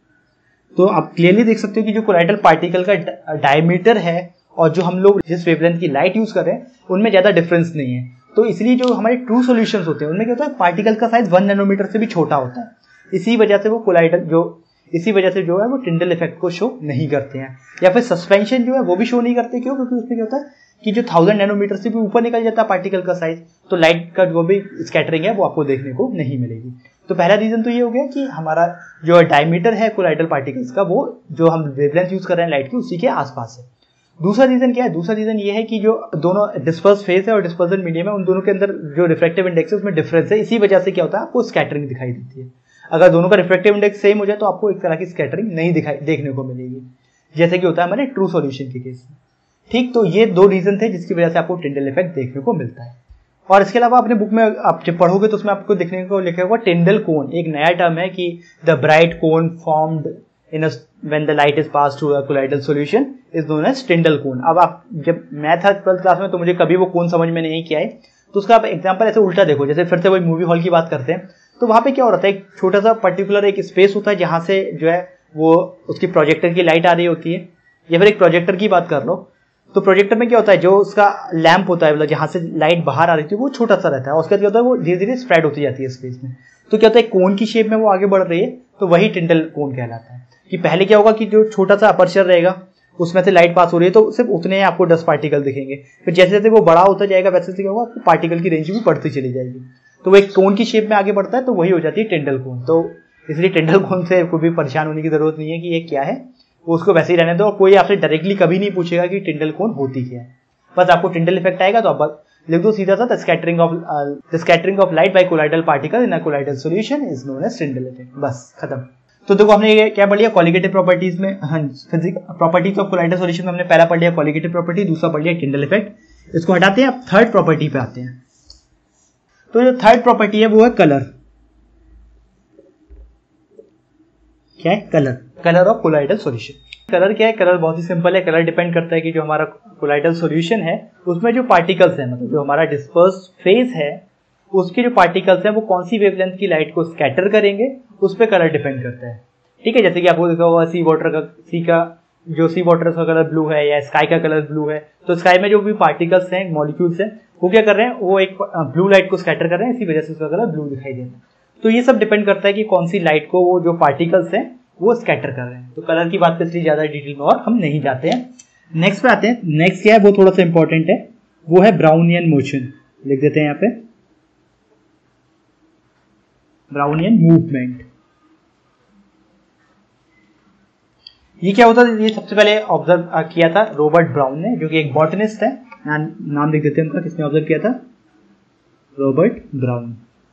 तो आप क्लियरली देख सकते हो कि जो कोलाइडल पार्टिकल का डायमीटर है और जो हम लोग जिस वेवलेंथ की लाइट यूज कर रहे हैं उनमें ज्यादा डिफरेंस नहीं है। तो इसलिए जो हमारे ट्रू सॉल्यूशंस होते हैं उनमें क्या होता है, पार्टिकल का साइज वन नैनोमीटर से भी छोटा होता है। इसी वजह से वो कोलाइडल जो इसी वजह से जो है वो टिंडल इफेक्ट को शो नहीं करते हैं, या फिर सस्पेंशन जो है वो भी शो नहीं करते। क्यों, क्योंकि उसमें क्या होता है कि जो थाउजेंड नैनोमीटर से भी ऊपर निकल जाता है पार्टिकल का साइज, तो लाइट का जो भी स्कैटरिंग है वो आपको देखने को नहीं मिलेगी। तो पहला रीजन तो ये हो गया कि हमारा जो डायमीटर है कोलाइडल पार्टिकल्स का, वो जो हम वेवलेंथ यूज कर रहे हैं लाइट की उसी के आसपास है। दूसरा रीजन क्या है, दूसरा रीजन ये है कि जो दोनों डिस्पर्स फेस है और डिस्पर्जन मीडियम है, उन दोनों के अंदर जो रिफ्रैक्टिव इंडेक्स है उसमें डिफरेंस है। इसी वजह से क्या होता है, आपको स्कैटरिंग दिखाई देती है। अगर दोनों का रिफ्रैक्टिव इंडेक्स सेम हो जाए तो आपको एक तरह की स्कैटरिंग नहीं दिखाई देखने को मिलेगी, जैसे कि होता है हमारे ट्रू सॉल्यूशन के केस में, ठीक। तो ये दो रीजन थे जिसकी वजह से आपको टिंडल इफेक्ट देखने को मिलता है। और इसके अलावा अपने बुक में आप जब पढ़ोगे तो उसमें आपको देखने को लिखा होगा टिंडल कोन, एक नया टर्म है कि the bright cone formed in a when the light is pass through a colloidal solution is known as Tyndall cone. अब आप जब मैं था ट्वेल्थ क्लास में तो मुझे कभी वो कोन समझ में नहीं किया है, तो उसका आप एग्जांपल ऐसे उल्टा देखो, जैसे फिर से वही मूवी हॉल की बात करते हैं, तो वहां पे क्या हो रहा था, एक छोटा सा पर्टिकुलर एक स्पेस होता है जहां से जो है वो उसकी प्रोजेक्टर की लाइट आ रही होती है, या फिर एक प्रोजेक्टर की बात कर लो, तो प्रोजेक्टर में क्या होता है, जो उसका लैंप होता है, मतलब जहां से लाइट बाहर आ रही थी वो छोटा सा रहता है, और उसके बाद क्या होता है वो धीरे धीरे स्प्रेड होती जाती है स्पेस में। तो क्या होता है, कोन की शेप में वो आगे बढ़ रही है, तो वही टिंडल कोन कहलाता है। कि पहले क्या होगा कि जो छोटा सा अपर्चर रहेगा उसमें से लाइट पास हो रही है तो सिर्फ उतने ही आपको डस्ट पार्टिकल दिखेंगे, फिर जैसे जैसे वो बड़ा होता जाएगा वैसे वैसे क्या होगा, आपको पार्टिकल की रेंज भी बढ़ती चली जाएगी, तो वो एक कोन की शेप में आगे बढ़ता है, तो वही हो जाती है टिंडल कोन। तो इसलिए टिंडल कोन से कोई भी परेशान होने की जरूरत नहीं है कि ये क्या है, वो उसको वैसे ही रहने दो, और कोई आपसे डायरेक्टली कभी नहीं पूछेगा कि टिंडल कोन होती क्या है। बस आपको टिंडल इफेक्ट आएगा तो आप लिख दो सीधा सा, the scattering of the scattering of light by colloidal particle in a colloidal solution is known as Tyndall effect, बस खत्म। तो देखो हमने ये क्या पढ़ लिया, क्वालिटेटिव प्रॉपर्टीज में, हाँ physical properties of colloidal solution में हमने पहला पढ़ लिया क्वालिटेटिव प्रॉपर्टी, दूसरा पढ़ लिया टिंडल इफेक्ट। इसको हटाते हैं, अब थर्ड प्रॉपर्टी पे आते हैं। तो जो थर्ड प्रॉपर्टी है वो है कलर। क्या है, colour, colour of colloidal solution. Colour क्या है, कलर बहुत ही सिंपल है। कलर डिपेंड करता है कि जो हमारा कोलाइडल सॉल्यूशन है उसमें जो पार्टिकल्स हैं, मतलब जो हमारा डिस्पर्स फेज है उसके जो पार्टिकल्स हैं वो कौन सी वेवलेंथ की लाइट को स्कैटर करेंगे, उस पर कलर डिपेंड करता है, ठीक है। जैसे कि आपको देखा होगा सी वाटर का, सी का जो सी वाटर का कलर ब्लू है या स्काई का कलर ब्लू है, तो स्काई में जो भी पार्टिकल्स हैं, मॉलिक्यूल्स हैं, वो क्या कर रहे हैं, वो एक ब्लू लाइट को स्कैटर कर रहे हैं, इसी वजह से उसका कलर ब्लू दिखाई दे रहा है। तो ये सब डिपेंड करता है कि कौन सी लाइट को वो जो पार्टिकल्स हैं वो स्कैटर कर रहे हैं। तो कलर की बात इसलिए ज्यादा डिटेल में और हम नहीं जाते हैं। नेक्स्ट पे आते हैं, नेक्स्ट क्या है वो थोड़ा सा इंपॉर्टेंट है, वो है ब्राउनियन मोशन। लिख देते हैं यहाँ पे ब्राउनियन मूवमेंट। ये क्या होता है, ये सबसे पहले ऑब्जर्व किया था रॉबर्ट ब्राउन ने, जो कि एक बॉटनिस्ट है, नाम लिख देते हैं उनका, किसने ऑब्जर्व किया था, रॉबर्ट ब्राउन।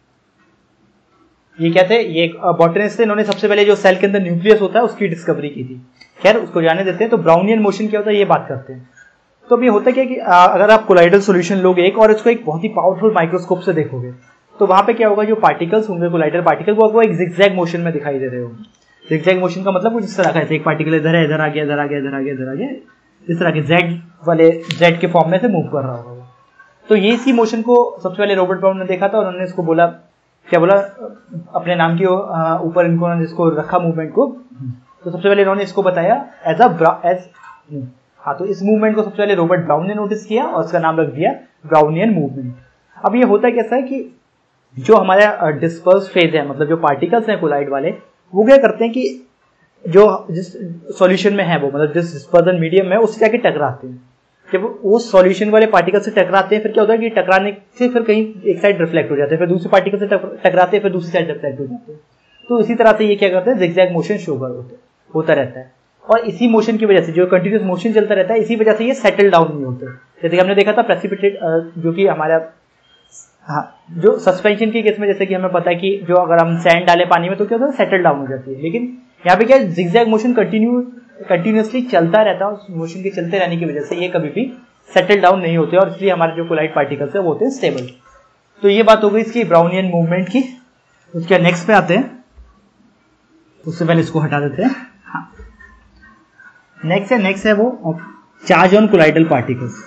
ये क्या थे, ये एक बॉटनिस्ट थे, इन्होंने सबसे पहले जो सेल के अंदर न्यूक्लियस होता है उसकी डिस्कवरी की थी। खैर उसको जाने देते हैं। तो ब्राउनियन मोशन क्या होता है ये बात करते हैं। तो अब ये होता क्या कि आ, अगर आप कोलाइडल सॉल्यूशन लोगे एक और इसको एक बहुत ही पावरफुल माइक्रोस्कोप से देखोगे तो वहां पे क्या होगा, जो पार्टिकल्स होंगे कोलाइडल पार्टिकल वो आपको एक जिगजैग मोशन में दिखाई दे रहे होंगे। जिगजैग मोशन का मतलब कुछ इस तरह का है, एक पार्टिकल इधर है, इधर आ गया, इधर आ गया, इधर आ गया, इधर आ गया, इस तरह के जेड वाले जेड के फॉर्म में से मूव कर रहा होगा। तो ये इसी मोशन को सबसे पहले रॉबर्ट ब्राउन ने देखा था और उन्होंने इसको बोला, क्या बोला, अपने नाम के ऊपर इनको इसको रखा मूवमेंट को। तो सबसे पहले इन्होंने इसको बताया एज अ एज हाँ तो इस मूवमेंट को सबसे पहले रॉबर्ट ब्राउन ने नोटिस किया और उसका नाम रख दिया ब्राउनियन मूवमेंट। अब ये होता कैसा है कि जो हमारा डिस्पर्स फेज है, मतलब जो पार्टिकल्स हैं कोलाइड वाले, वो क्या करते हैं कि जो जिस सॉल्यूशन में है वो, मतलब जिस डिस्पर्सन मीडियम है उससे जाके टकराते हैं। जब वो सॉल्यूशन वाले पार्टिकल से टकराते हैं फिर क्या होता है कि टकराने से फिर कहीं एक साइड रिफ्लेक्ट हो जाते हैं, फिर दूसरे पार्टिकल से टकराते हैं, फिर दूसरी साइड रिफ्लेक्ट हो जाते हैं। तो इसी तरह से ये क्या करते हैं, जिगजैग मोशन शो कर होता रहता है। और इसी मोशन की वजह से, जो कंटिन्यूस मोशन चलता रहता है, इसी वजह से ये सेटल डाउन नहीं होते। जैसे कि हमने देखा था प्रेसिपिटेट, जो कि हमारा हाँ जो सस्पेंशन के केस में, जैसे कि हमें पता है कि जो अगर हम सैंड डाले पानी में तो क्या होता है, सेटल डाउन हो जाती है। लेकिन यहाँ पे क्या है, जिगजैग मोशन कंटिन्यू कंटिन्यूसली चलता रहता है और मोशन के चलते रहने की वजह से ये कभी भी सेटल डाउन नहीं होते और इसलिए हमारे जो कोलाइड पार्टिकल्स है वो होते हैं स्टेबल। तो ये बात हो गई इसकी ब्राउनियन मूवमेंट की। उसके नेक्स्ट पे आते हैं, उससे पहले इसको हटा देते हैं। हाँ नेक्स्ट है नेक्स्ट है वो charge on colloidal particles.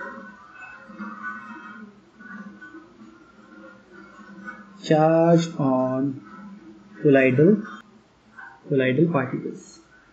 Charge on colloidal colloidal particles.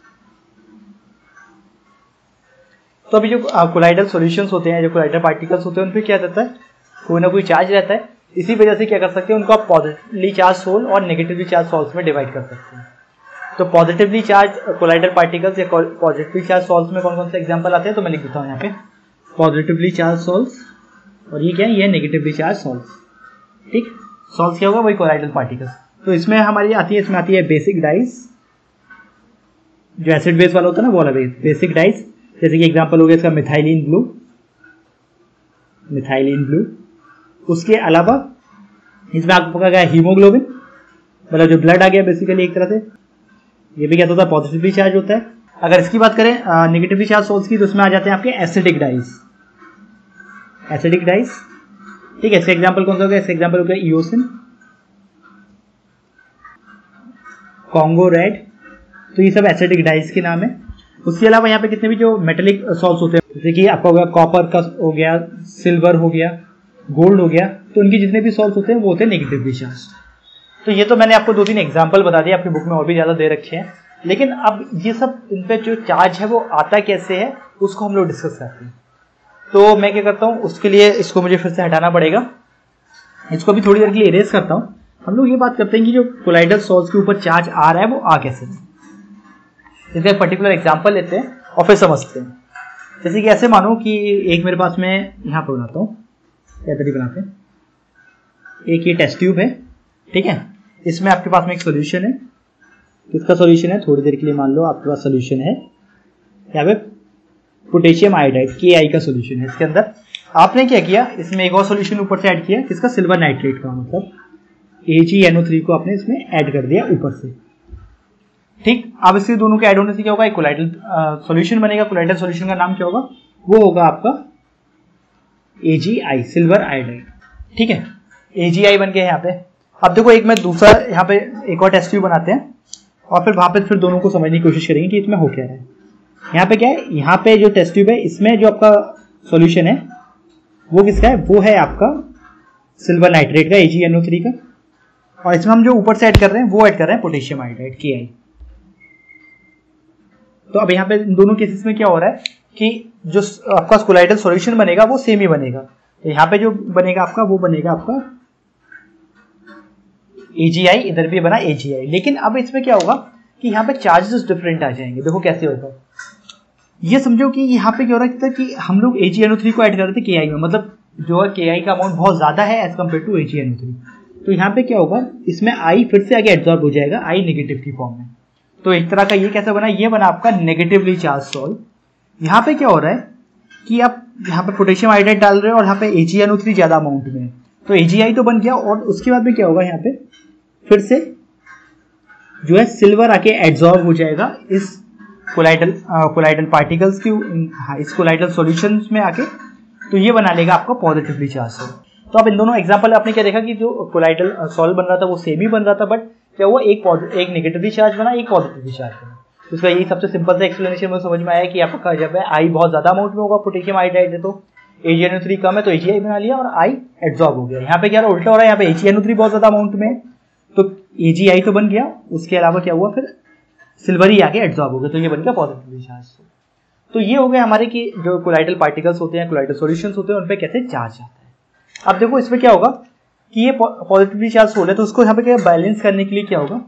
तो अभी जो कोलाइडल सॉल्यूशंस होते हैं, जो कोलाइडल पार्टिकल्स होते हैं, उन पे क्या रहता है, कोई ना कोई चार्ज रहता है। इसी वजह से क्या कर सकते हैं, उनको आप पॉजिटिवली चार्ज सोल और नेगेटिवली चार्ज सॉल्स में डिवाइड कर सकते हैं। तो पॉजिटिवली चार्ज कोलाइडल पार्टिकल्स या पॉजिटिवली चार्ज सॉल्स में कौन कौन से एग्जांपल आते हैं, तो मैं लिख देता हूँ यहाँ पे, पॉजिटिवली चार्ज सॉल्स, और ये क्या है, ये नेगेटिवली चार्ज सॉल्स। ठीक, सॉल्स क्या होगा, वही कोलाइडल पार्टिकल्स। तो इसमें हमारी आती है, इसमें आती है बेसिक डाइस, जो एसिड बेस वाला होता है ना, वो वाला बेस बेसिक डाइस। जैसे कि एग्जांपल हो गया इसका मिथाइलिन ब्लू, मिथाइलिन ब्लू। उसके अलावा इसमें आपको पता है हीमोग्लोबिन, मतलब जो ब्लड आ गया बेसिकली एक तरह से, ये भी क्या होता है, पॉजिटिवली चार्ज होता है। अगर इसकी बात करें नेगेटिवली चार्ज सॉल्ट्स की, तो उसमें आ जाते हैं आपके एसिडिक डाइस, एसिडिक डाइस। ठीक है, इसका एग्जांपल कौन सा हो गया, इसका एग्जांपल हो गया इओसिन, कॉन्गो रेड। तो ये सब एसिडिक डाइस के नाम है। उसके अलावा यहाँ पे कितने भी जो मेटेलिक सॉल्ट्स होते हैं, जैसे कि आपका हो गया कॉपर का हो गया, सिल्वर हो गया, गोल्ड हो गया, तो उनके जितने भी सॉल्ट्स होते हैं वो होते हैं नेगेटिवली चार्ज। तो ये तो मैंने आपको दो तीन एग्जांपल बता दिए, आपकी बुक में और भी ज़्यादा दे रखे हैं। लेकिन अब ये सब इन पे जो चार्ज है वो आता कैसे है, उसको हम लोग डिस्कस करते हैं। तो मैं क्या करता हूँ, उसके लिए इसको मुझे फिर से हटाना पड़ेगा, इसको भी थोड़ी देर के लिए इरेज करता हूँ। हम लोग ये बात करते हैं कि जो कोलाइडल सॉल्ट्स के ऊपर चार्ज आ रहा है वो आ कैसे है। इसका एक पर्टिकुलर एग्जांपल लेते हैं और फिर समझते हैं। जैसे कि ऐसे मानो कि एक मेरे पास में यहाँ पर बनाता हूँ, क्या तरीके बनाते हैं, एक ये टेस्ट ट्यूब है, ठीक है, इसमें आपके पास में एक सोल्यूशन है। किसका सोल्यूशन है, थोड़ी देर के लिए मान लो आपके पास सोल्यूशन है, यहाँ पे पोटेशियम आयोडाइड के आई का सोल्यूशन है। इसके अंदर आपने क्या किया, इसमें एक और सोल्यूशन ऊपर से ऐड किया, किसका, सिल्वर नाइट्रेट का, मतलब ए जी एन ओ थ्री को आपने इसमें ऐड कर दिया ऊपर से। ठीक, अब इससे दोनों के ऐड होने से क्या होगा, एक कोलाइडल सॉल्यूशन बनेगा। कोलाइडल सॉल्यूशन का नाम क्या होगा, वो होगा आपका ए जी आई, सिल्वर आयोडाइड। ठीक है, ए जी आई बन गया यहाँ पे। अब देखो एक मैं दूसरा यहाँ पे एक और टेस्ट ट्यूब बनाते हैं और फिर वहां पे फिर दोनों को समझने की कोशिश करेंगे कि इसमें हो क्या रहा है। यहाँ पे क्या है, यहाँ पे जो टेस्ट ट्यूब है इसमें जो आपका सॉल्यूशन है वो किसका है, वो है आपका सिल्वर नाइट्रेट का, ए जी एन ओ थ्री का। और इसमें हम जो ऊपर से ऐड कर रहे हैं वो ऐड कर रहे हैं पोटेशियम आयोडाइड, के आई। तो अब यहाँ पे दोनों केसेस में क्या हो रहा है कि जो आपका कोलाइडल सॉल्यूशन बनेगा वो सेम ही बनेगा। यहाँ पे जो बनेगा आपका वो बनेगा आपका ए जी आई, इधर भी बना ए जी आई। लेकिन अब इसमें क्या होगा कि यहाँ पे चार्जेस डिफरेंट आ जाएंगे। देखो कैसे होगा, ये समझो कि यहाँ पे क्या हो रहा है कि हम लोग A G N O three को ऐड कर रहे थे के आई में, मतलब जो है के आई का अमाउंट बहुत ज्यादा है as compare to A G N O three. तो यहाँ पे क्या होगा, इसमें आई फिर से आगे एब्जॉर्ब हो जाएगा, आई नेगेटिव की फॉर्म में। तो एक तरह का ये कैसा बना, ये बना आपका नेगेटिवली चार्ज सॉल्ट। यहाँ पे क्या हो रहा है कि आप यहाँ पे पोटेशियम आयोडाइड डाल रहे हो और यहाँ पे A G N O three ज्यादा अमाउंट में है, तो ए जी आई तो बन गया। और उसके बाद में क्या होगा, यहाँ पे फिर से जो है सिल्वर आके एब्जॉर्ब हो जाएगा इस कोलाइडल कोलाइडल पार्टिकल्स की, हाँ, इस कोलाइडल सॉल्यूशंस में आके तो ये बना लेगा आपका पॉजिटिवली चार्ज। तो अब इन दोनों एग्जांपल आपने क्या देखा कि जो कोलाइडल सॉल्व बन रहा था वो सेम ही बन रहा था, बट क्या हुआ, एक एक नेगेटिवली चार्ज बना, एक पॉजिटिवली चार्ज बना। तो इसका यही सबसे सिंपल सा एक्सप्लेनेशन में समझ में आया कि आपका जब है आई बहुत ज्यादा अमाउंट में होगा पोटेशियम आयोडाइड है तो ए जी एन ओ थ्री कम है तो ए जी आई बना लिया और आई एब्जॉर्ब हो गया। यहाँ पे क्या उल्टा हो रहा है, यहाँ पे A G N O three बहुत ज्यादा अमाउंट में तो ए जी आई तो बन गया, उसके अलावा क्या हुआ फिर सिल्वर ही आके एब्जॉर्ब हो गया, तो ये बन गया पॉजिटिवली चार्ज। तो ये हो गया हमारे कि जो कोलाइडल पार्टिकल्स होते हैं, कोलाइडल सॉल्यूशंस होते हैं, उन पे कैसे चार्ज आता है। अब देखो इसमें क्या होगा कि ये पॉजिटिवली चार्ज हो रहा है तो उसको यहाँ पे क्या बैलेंस करने के लिए क्या होगा,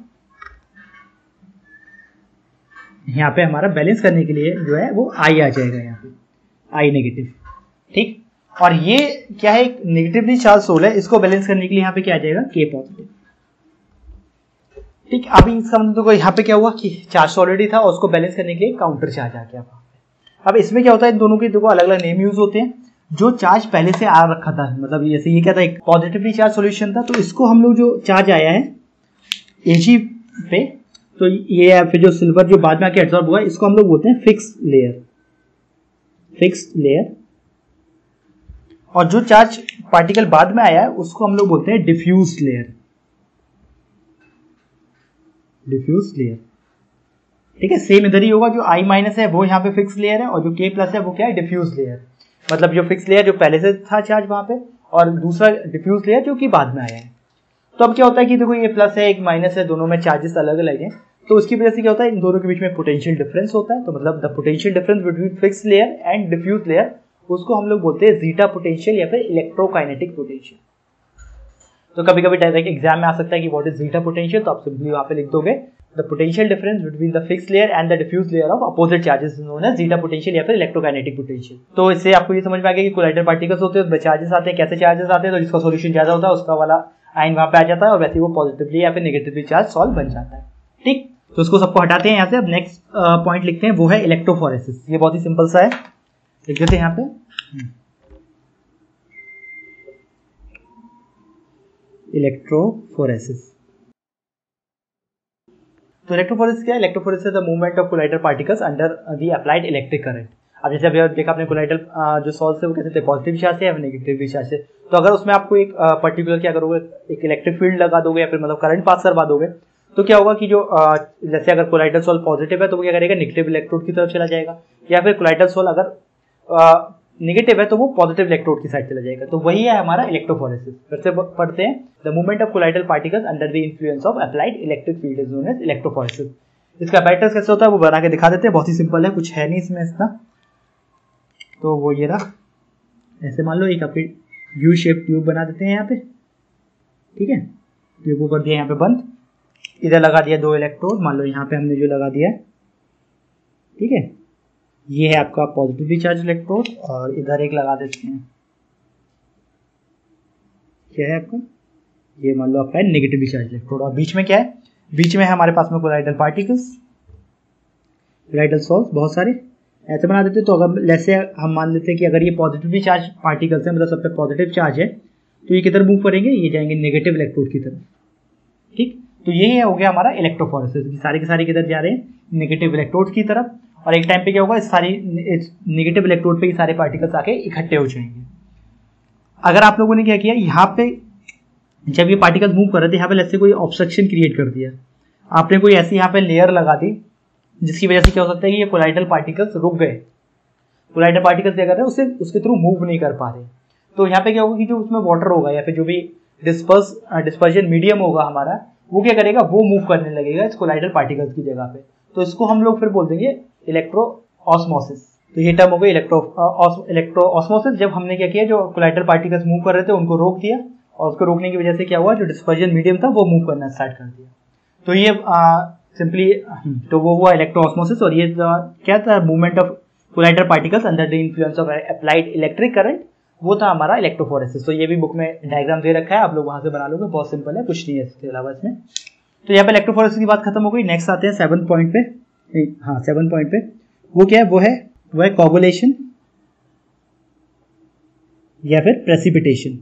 यहाँ पे हमारा बैलेंस करने के लिए जो है वो आई आ जाएगा, यहाँ पे आई नेगेटिव, ठीक। और ये क्या है, नेगेटिवली चार्ज सोल है, इसको बैलेंस करने के लिए यहाँ पे क्या आ जाएगा, के पॉजिटिव, ठीक। अभी इसका मतलब तो यहाँ पे क्या हुआ कि चार्ज ऑलरेडी था और उसको बैलेंस करने के लिए काउंटर चार्ज आ गया। अब इसमें क्या होता है, इन दोनों के देखो अलग अलग नेम यूज होते हैं। जो चार्ज पहले से आ रखा था, मतलब जैसे ये क्या था, एक पॉजिटिवली चार्ज सॉल्यूशन था, तो इसको हम लोग जो चार्ज आया है एजी पे, तो ये फिर जो सिल्वर जो बाद में आके एब्जॉर्ब हुआ, इसको हम लोग बोलते हैं फिक्स लेयर, फिक्स लेयर। और जो चार्ज पार्टिकल बाद में आया है उसको हम लोग बोलते हैं डिफ्यूज लेयर, डिफ्यूज लेयर, ठीक है। सेम इधर ही होगा, जो आई माइनस है वो यहाँ पे फिक्स लेयर है और जो के प्लस है वो क्या है, डिफ्यूज लेयर। मतलब जो फिक्स लेयर जो पहले से था चार्ज वहां पे, और दूसरा डिफ्यूज लेयर जो कि बाद में आया है। तो अब क्या होता है कि देखो ये प्लस है, एक माइनस है, दोनों में चार्जेस अलग अलग हैं, तो उसकी वजह से क्या होता है, इन दोनों के बीच में पोटेंशियल डिफरेंस होता है। तो मतलब the potential difference between fix layer and diffuse layer, उसको हम लोग बोलते हैं जीटा पोटेंशियल या फिर इलेक्ट्रोकाइनेटिक पोटेंशियल। तो कभी कभी डायरेक्ट एग्जाम में आ सकता है कि व्हाट इज जीटा पोटेंशियल, तो आप सिंपली वहां पे लिख दोगे the potential difference between the fixed layer and the diffuse layer of opposite charges is known as zeta potential या फिर electrokinetic potential। तो इससे आपको ये समझ में आ गया कि कोलाइडल पार्टिकल्स होते हैं उसमें चार्जेस आते हैं, कैसे चार्जेस आते हैं, तो जिसका सॉल्यूशन ज्यादा होता है उसका वाला आयन वहां पे आ जाता है और वैसे वो पॉजिटिवली या फिर नेगेटिवली चार्ज सॉल्व बन जाता है, ठीक। तो इसको सबको हटाते हैं यहाँ से। अब नेक्स्ट पॉइंट लिखते हैं, वो है इलेक्ट्रोफोरेसिस। ये बहुत ही सिंपल सा है, लिख देते हैं यहाँ पे इलेक्ट्रोफोरेसिस। तो इलेक्ट्रोफोरेसिस क्या है, electrophoresis is the movement of colloidal particles under the applied electric current. अब जैसे अभी देखा आपने कोलाइडल जो सॉल्व है वो कैसे थे, पॉजिटिव चार्ज से या नेगेटिव चार्ज से। तो अगर उसमें आपको एक पर्टिकुलर क्या करोगे, एक इलेक्ट्रिक फील्ड लगा दोगे या फिर मतलब करंट पास करवा दोगे, तो क्या होगा कि जो जैसे अगर कोलाइडल सॉल्व पॉजिटिव है तो वो क्या करेगा, नेगेटिव इलेक्ट्रोड की तरफ चला जाएगा, या फिर कोलाइडल सॉल्व अगर नेगेटिव है तो वो पॉजिटिव इलेक्ट्रोड की साइड चला जाएगा। तो वही है हमारा इलेक्ट्रोफोरेसिस। फिर से पढ़ते हैं, the movement of colloidal particles under the influence of applied electric field is known as electrophoresis. इसका पैटर्न कैसे होता है वो बना के दिखा देते हैं, बहुत ही सिंपल है, कुछ है नहीं इसमें इतना। तो वो ये रहा, ऐसे मान लो एक आपकी यू शेप ट्यूब बना देते हैं यहाँ पे, ठीक है। ट्यूब को कर दिया यहाँ पे बंद, इधर लगा दिया दो इलेक्ट्रोड, मान लो यहाँ पे हमने जो लगा दिया है, ठीक है। ये है आपका पॉजिटिवली चार्ज इलेक्ट्रोड और इधर एक लगा देते हैं, क्या है आपका, ये मान लो आपका है नेगेटिवली चार्ज इलेक्ट्रोड। और बीच में क्या है, बीच में है हमारे पास में कोलाइडल पार्टिकल्स, कोलाइडल सॉल्व्स बहुत सारे ऐसे बना देते। तो अगर जैसे हम मान लेते हैं कि अगर ये पॉजिटिवली चार्ज पार्टिकल्स है, मतलब सब पे पॉजिटिव चार्ज है, तो ये किधर मूव करेंगे, ये जाएंगे नेगेटिव इलेक्ट्रोड की तरफ, ठीक। तो ये हो गया हमारा इलेक्ट्रोफोरेसिस, सारे के सारे किधर जा रहे हैं, नेगेटिव इलेक्ट्रोड की तरफ। और एक टाइम पे क्या होगा, इस सारी इस नेगेटिव इलेक्ट्रोड पे ये सारे पार्टिकल्स आके इकट्ठे हो जाएंगे। अगर आप लोगों ने क्या किया, यहाँ पे जब ये पार्टिकल्स मूव कर रहे थे, यहाँ पे जैसे कोई ऑब्स्ट्रक्शन क्रिएट कर दिया, आपने कोई ऐसी यहाँ पे लेयर लगा दी जिसकी वजह से क्या हो सकता है कि ये कोलाइडल पार्टिकल्स रुक गए। कोलाइडल पार्टिकल्स क्या कर रहे हैं, उससे उसके थ्रू मूव नहीं कर पा रहे। तो यहाँ पे क्या होगा कि जो उसमें वाटर होगा या फिर जो भी डिस्पर्स डिस्पर्जन मीडियम होगा हमारा, वो क्या करेगा, वो मूव करने लगेगा इस कोलाइडल पार्टिकल्स की जगह पे। तो इसको हम लोग फिर बोल देंगे इलेक्ट्रो ऑस्मोसिस। तो ये टर्म हो गई इलेक्ट्रो इलेक्ट्रो ऑस्मोसिस। जब हमने क्या किया, जो कोलाइडल पार्टिकल्स मूव कर रहे थे उनको रोक दिया, और उसको रोकने की वजह से क्या हुआ, जो डिस्पर्जन मीडियम था वो मूव करना स्टार्ट कर दिया। तो ये सिंपली तो वो हुआ इलेक्ट्रो ऑस्मोसिस। और ये क्या था, movement of colloidal particles under the influence of applied electric current, वो था हमारा इलेक्ट्रोफोरेसिस। तो ये भी बुक में डायग्राम दे रखा है, आप लोग वहां से बना लोगे, बहुत सिंपल है, कुछ नहीं है इसके अलावा इसमें। तो यहाँ पे इलेक्ट्रोफोरेसिस की बात खत्म हो गई। नेक्स्ट आते हैं सेवन पॉइंट पे, हाँ सेवन पॉइंट पे वो क्या है, वो है वो है कोगुलेशन या फिर प्रेसिपिटेशन।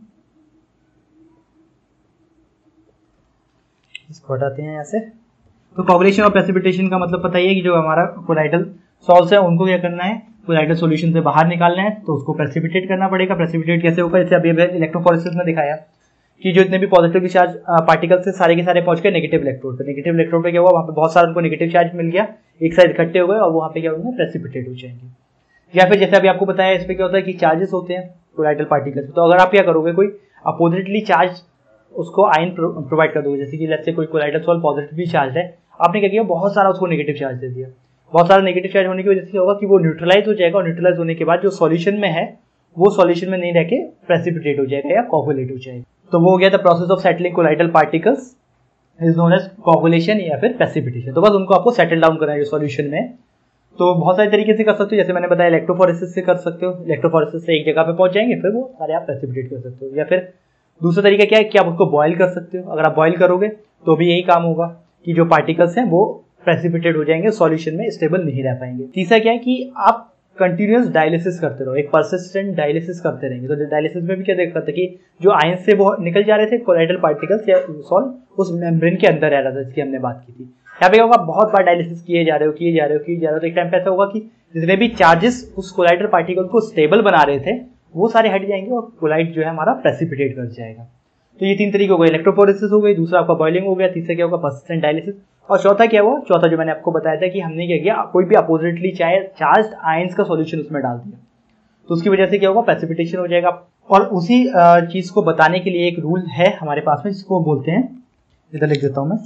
इसको हटाते हैं यहाँ से। तो कोगुलेशन और प्रेसिपिटेशन का मतलब पता ही है कि जो हमारा कोलाइडल सॉल्ट्स है उनको क्या करना है, कोलाइडल सॉल्यूशन से बाहर निकालना है, तो उसको प्रेसिपिटेट करना पड़ेगा। प्रेसिपिटेट कैसे होगा, जैसे अभी इलेक्ट्रोफोरेसिस में दिखाया कि जो इतने भी पॉजिटिवली चार्ज पार्टिकल्स थे सारे के सारे पहुंच गए नेगेटिव इलेक्ट्रोड पे। नेगेटिव इलेक्ट्रोड पे क्या हुआ, वहाँ पे बहुत सारा उनको नेगेटिव चार्ज मिल गया, एक साइड इकट्ठे हो गए और वहाँ पे क्या होंगे, प्रेसिपिटेट हो जाएंगे। या फिर जैसे अभी आपको बताया इस पे क्या होता है कि चार्जेस होते हैं कोलाइडल पार्टिकल्स, तो अगर आप क्या करोगे, कोई अपोजिटली चार्ज उसको आयन प्रोवाइड कर दोगे, जैसे कि लेट्स से कोई कोलाइडल सॉल्ट पॉजिटिवली चार्ज है, आपने क्या किया, बहुत सारा उसको नेगेटिव चार्ज दे दिया। बहुत सारा नेगेटिव चार्ज होने की वजह से होगा कि वो न्यूट्रलाइज हो जाएगा, और न्यूट्रलाइज होने के बाद जो सॉल्यूशन में है वो सॉल्यूशन में नहीं रह के प्रेसिपिटेट हो जाएगा या कोगुलेट हो जाएगा। तो वो हो गया the process of settling colloidal particles is known as coagulation या फिर प्रेसिपिटेशन। तो बस उनको आपको सेटल डाउन करना है सॉल्यूशन में। तो बहुत सारे तरीके से कर सकते हो, जैसे मैंने बताया इलेक्ट्रोफोरेसिस से कर सकते हो, इलेक्ट्रोफोरेसिस से एक जगह पे पहुंच जाएंगे, फिर वो सारे आप प्रेसिपिटेट कर सकते हो। या फिर दूसरा तरीका क्या है कि आप उसको बॉयल कर सकते हो, अगर आप बॉयल करोगे तो भी यही काम होगा कि जो पार्टिकल्स हैं वो प्रेसिपिटेट हो जाएंगे, सॉल्यूशन में स्टेबल नहीं रह पाएंगे। तीसरा क्या है कि आप कंटिन्यूअस डायलिसिस करते रहो, एक परसिस्टेंट डायलिसिस करते रहेंगे। तो डायलिसिस में भी क्या देख सकते हैं कि जो आयन से वो निकल जा रहे थे कोलाइडल पार्टिकल्स या सॉल्ट उस मेम्ब्रेन के अंदर रह रहा था, जिसकी हमने बात की थी। यहाँ पे होगा बहुत बार डायलिसिस किए जा रहे हो किए जा रहे हो किए जा रहे हो तो एक टाइम पे ऐसा होगा कि जितने भी चार्जेस उस कोलाइडल पार्टिकल को स्टेबल बना रहे थे वो सारे हट जाएंगे और कोलाइड जो है हमारा प्रेसिपिटेट कर जाएगा। तो ये तीन तरीके हो गए, इलेक्ट्रोफोरेसिस हो गई, दूसरा आपका बॉइलिंग हो गया, तीसरा क्या होगा परसिस्टेंट डायलिसिस, और चौथा क्या हुआ, चौथा जो मैंने आपको बताया था कि हमने क्या किया, कोई भी अपोजिटली चार्ज आयंस का सॉल्यूशन उसमें डाल दिया, तो उसकी वजह से क्या होगा, प्रेसिपिटेशन हो जाएगा। और उसी चीज को बताने के लिए एक रूल है हमारे पास में जिसको बोलते हैं, इधर लिख देता हूं मैं,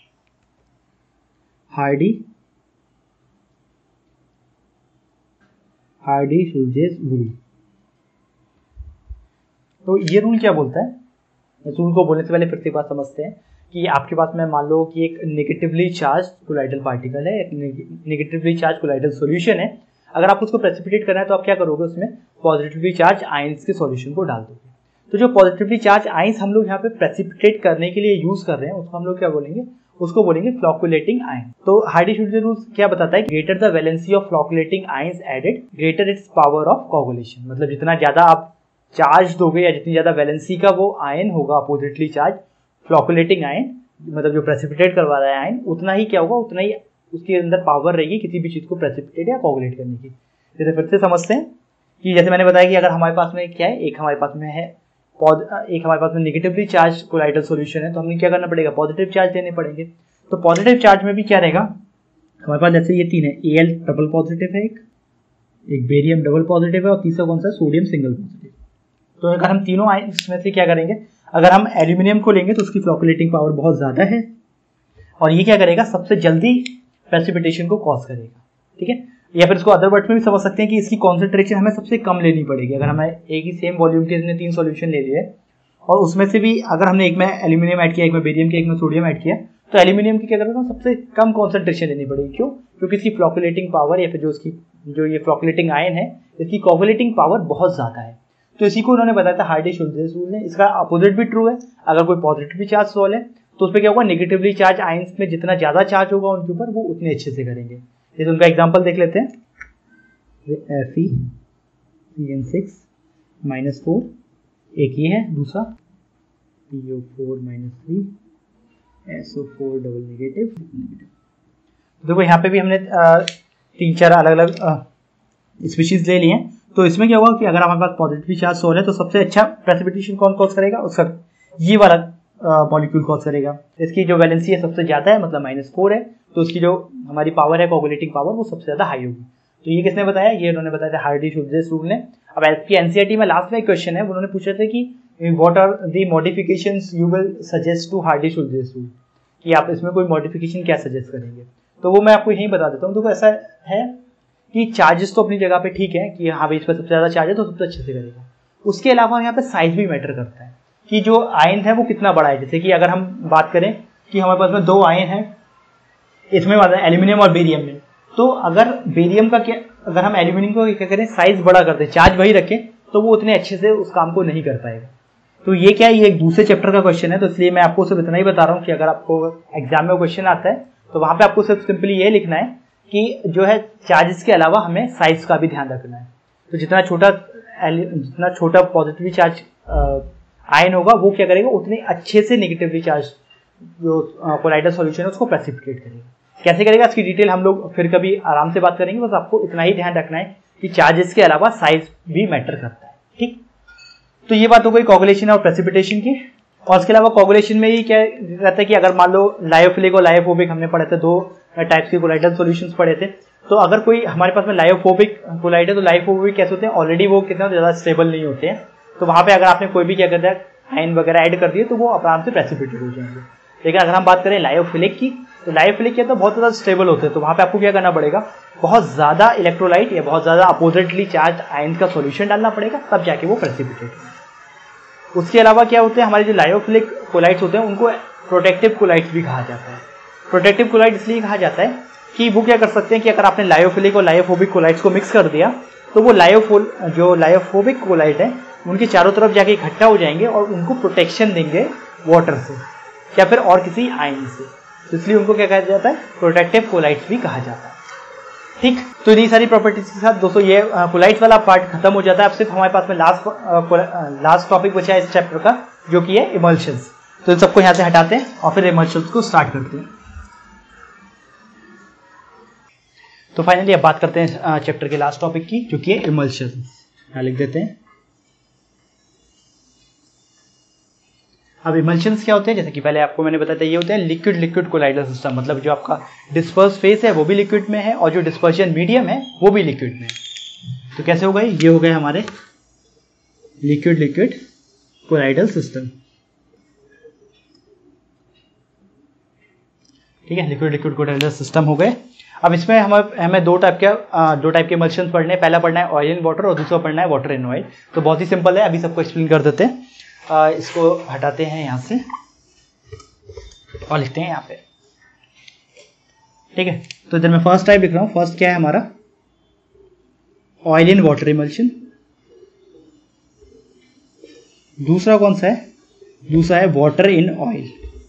हार्डी हार्डी-शुल्ज़ रूल। तो ये रूल क्या बोलता है, इस रूल को बोलने से पहले फिर से बात समझते हैं कि आपके पास में मान लो कि एक नेगेटिवली चार्ज कोलाइडल पार्टिकल है, एक नेगेटिवली चार्ज कोलाइडल सॉल्यूशन है। अगर आप उसको प्रेसिपिटेट करना है तो आप क्या करोगे, उसमें पॉजिटिवली चार्ज आयंस के सॉल्यूशन को डाल दोगे। तो जो पॉजिटिवली चार्ज आयंस हम लोग यहाँ पे प्रेसिपिटेट करने के लिए यूज कर रहे हैं उसको हम लोग क्या बोलेंगे, उसको बोलेंगे फ्लोकुलेटिंग आयन। तो हार्डी-शुल्ज़ रूल क्या बताता है, greater the valency of flocculating ions added greater its power of coagulation. मतलब जितना ज्यादा आप चार्ज दोगे या जितनी ज्यादा वैलेंसी का वो आयन होगा अपोजिटली चार्ज फ्लोकुलेटिंग आयन, मतलब जो प्रेसिपिटेट करवा रहा है आयन, उतना ही क्या होगा, उतना ही उसके अंदर पावर रहेगी किसी भी चीज को प्रेसिपिटेट या कोगुलेट करने की। जैसे फिर से समझते हैं कि जैसे मैंने बताया कि अगर हमारे पास में क्या है, एक हमारे पास में है एक हमारे पास में नेगेटिवली चार्ज कोलाइडल सॉल्यूशन है, तो हमें क्या करना पड़ेगा, पॉजिटिव चार्ज देने पड़ेंगे। तो पॉजिटिव चार्ज में भी क्या रहेगा, हमारे पास जैसे ये तीन है, Al डबल पॉजिटिव है, एक एक बेरियम डबल पॉजिटिव है और तीसरा कौन सा, सोडियम सिंगल पॉजिटिव। तो अगर हम तीनों आयंस में से क्या करेंगे, अगर हम एल्यूमिनियम को लेंगे तो उसकी फ्लोकुलेटिंग पावर बहुत ज्यादा है और ये क्या करेगा, सबसे जल्दी प्रेसिपिटेशन को कॉज करेगा, ठीक है। या फिर इसको अदर वर्ड में भी समझ सकते हैं कि इसकी कॉन्सेंट्रेशन हमें सबसे कम लेनी पड़ेगी। अगर हमें एक ही सेम वॉल्यूम के इसने तीन सॉल्यूशन ले लिए और उसमें से भी अगर हमने एक में एल्यूमिनियम ऐड किया, एक में बेरियम किया, एक में सोडियम ऐड किया, तो एल्यूमिनियम की क्या करेगा, सबसे कम कॉन्सेंट्रेशन लेनी पड़ेगी। क्यों, क्योंकि इसकी फ्लोकुलेटिंग पावर या फिर जो इसकी जो ये फ्लोकुलेटिंग आयन है इसकी कोगुलेटिंग पावर बहुत ज्यादा है। तो इसी को उन्होंने बताया था हार्डी-शुल्ज़ रूल ने। इसका अपोजिट भी ट्रू है, अगर कोई पॉजिटिवली चार्ज सॉल्व है तो उस पर क्या होगा, नेगेटिवली चार्ज आयंस में जितना ज्यादा चार्ज होगा उनके ऊपर वो उतने अच्छे से करेंगे। जैसे उनका एग्जांपल देख लेते हैं, Fe C N six minus four, एक ये है, दूसरा P O four minus three S O four double negative negative. देखो यहाँ पे भी हमने आ, तीन चार अलग अलग स्पीशीज ले लिए हैं। तो इसमें क्या होगा कि अगर हमारे पास पॉजिटिवली चार्ज सोल है तो सबसे अच्छा प्रेसिपिटेशन कौन कॉज करेगा, उसका ये वाला मॉलिक्यूल कॉज करेगा। इसकी जो वैलेंसी है सबसे ज्यादा है, मतलब माइनस फोर है, तो उसकी जो हमारी पावर है कोगुलेटिंग पावर वो सबसे ज्यादा हाई होगी। तो ये किसने बताया, ये उन्होंने बताया था हार्डी-शुल्ज़ रूल ने। अब आपकी एनसीईआरटी में लास्ट में एक क्वेश्चन है, उन्होंने पूछा था कि what are the modifications you will suggest to Hardy Schulze rule, कि आप इसमें कोई मॉडिफिकेशन क्या सजेस्ट करेंगे। तो वो मैं आपको यही बता देता हूँ। देखो ऐसा है कि चार्जेस तो अपनी जगह पे ठीक है कि हाँ भाई इस पर सबसे ज्यादा चार्ज है तो सबसे अच्छे से करेगा। उसके अलावा यहाँ पे साइज भी मैटर करता है कि जो आयन है वो कितना बड़ा है। जैसे कि अगर हम बात करें कि हमारे पास में दो आयन है, इसमें बात है एल्यूमिनियम और बेरियम में, तो अगर बेरियम का क्या, अगर हम एल्यूमिनियम को क्या करें, साइज बड़ा कर दें, चार्ज वही रखें, तो वो उतने अच्छे से उस काम को नहीं कर पाएगा। तो ये क्या है, ये एक दूसरे चैप्टर का क्वेश्चन है, तो इसलिए मैं आपको सिर्फ इतना ही बता रहा हूँ कि अगर आपको एग्जाम में क्वेश्चन आता है तो वहां पे आपको सिर्फ सिंपली ये लिखना है कि जो है चार्जेस के अलावा हमें साइज का भी ध्यान रखना है। तो जितना छोटा जितना छोटा पॉजिटिवली चार्ज आयन होगा वो क्या करेगा, उतने अच्छे से नेगेटिवली चार्ज जो कोलाइडल सॉल्यूशन है उसको प्रेसिपिटेट करेगा। कैसे करेगा इसकी डिटेल हम लोग फिर कभी आराम से बात करेंगे, बस आपको इतना ही ध्यान रखना है कि चार्जेस के अलावा साइज भी मैटर करता है। ठीक, तो ये बात हो गई कोगुलेशन और प्रेसिपिटेशन की। और इसके अलावा कोगुलेशन में ही क्या रहता है कि अगर मान लो लायोफिलिक और लायोफोबिक हमने पढ़े थे, दो टाइप्स के कोलाइडल सॉल्यूशंस पढ़े थे, तो अगर कोई हमारे पास में लायोफोबिक कोलाइड है तो लायोफोबिक कैसे होते हैं, ऑलरेडी वो कितना ज़्यादा स्टेबल नहीं होते हैं, तो वहाँ पे अगर आपने कोई भी क्या करता है आयन वगैरह ऐड कर दिए तो वो आराम से प्रेसिपिटेट हो जाएंगे। लेकिन अगर हम बात करें लायोफिलिक की, तो लायोफिलिक क्या तो बहुत ज़्यादा स्टेबल होते हैं, तो वहाँ पे आपको क्या करना पड़ेगा, बहुत ज़्यादा इलेक्ट्रोलाइट या बहुत ज़्यादा अपोजिटली चार्ज आयन का सॉल्यूशन डालना पड़ेगा, तब जाके वो प्रेसिपिटेट होंगे। उसके अलावा क्या होते हैं, हमारे जो लायोफिलिक कोलाइड्स होते हैं उनको प्रोटेक्टिव कोलाइड्स भी कहा जाता है। प्रोटेक्टिव कोलाइड इसलिए कहा जाता है कि वो क्या कर सकते हैं कि अगर आपने लायोफिलिक और लायोफोबिक कोलाइड्स को मिक्स कर दिया तो वो लायोफोल जो लायोफोबिक कोलाइड है उनके चारों तरफ जाके इकट्ठा हो जाएंगे और उनको प्रोटेक्शन देंगे वाटर से या फिर और किसी आयन से, तो इसलिए उनको क्या कहा जाता है, प्रोटेक्टिव कोलाइड्स भी कहा जाता है। ठीक, तो इन्हीं सारी प्रॉपर्टीज के साथ दोस्तों ये कोलाइड्स वाला पार्ट खत्म हो जाता है। अब सिर्फ हमारे पास में लास्ट लास्ट टॉपिक बचा है इस चैप्टर का, जो कि है इमल्शंस। तो इन सबको यहाँ से हटाते हैं और फिर इमल्शंस को स्टार्ट करते हैं। तो फाइनली अब बात करते हैं चैप्टर के लास्ट टॉपिक की, जो कि है इमल्शन। यहाँ लिख देते हैं। अब इमल्शंस क्या होते हैं, जैसे कि पहले आपको मैंने बताया था, ये होते हैं लिक्विड लिक्विड कोलाइडल सिस्टम, मतलब जो आपका डिस्पर्स फेस है वो भी लिक्विड में है और जो डिस्पर्शन मीडियम है वो भी लिक्विड में है। तो कैसे हो गए, ये हो गए हमारे लिक्विड लिक्विड कोलाइडल सिस्टम। ठीक है, लिक्विड लिक्विड कोलाइडल सिस्टम हो गए। अब इसमें हमें हमें दो टाइप के दो टाइप के इमल्शंस पढ़ने हैं। पहला पढ़ना है ऑयल इन वाटर और दूसरा पढ़ना है वाटर इन ऑयल। तो बहुत ही सिंपल है, अभी सबको एक्सप्लेन कर देते हैं। आ, इसको हटाते हैं यहाँ से और लिखते हैं यहाँ पे। ठीक है, तो इधर मैं फर्स्ट टाइप लिख रहा हूँ। फर्स्ट क्या है हमारा, ऑयल इन वाटर इमल्शन। दूसरा कौन सा है, दूसरा है वाटर इन ऑयल।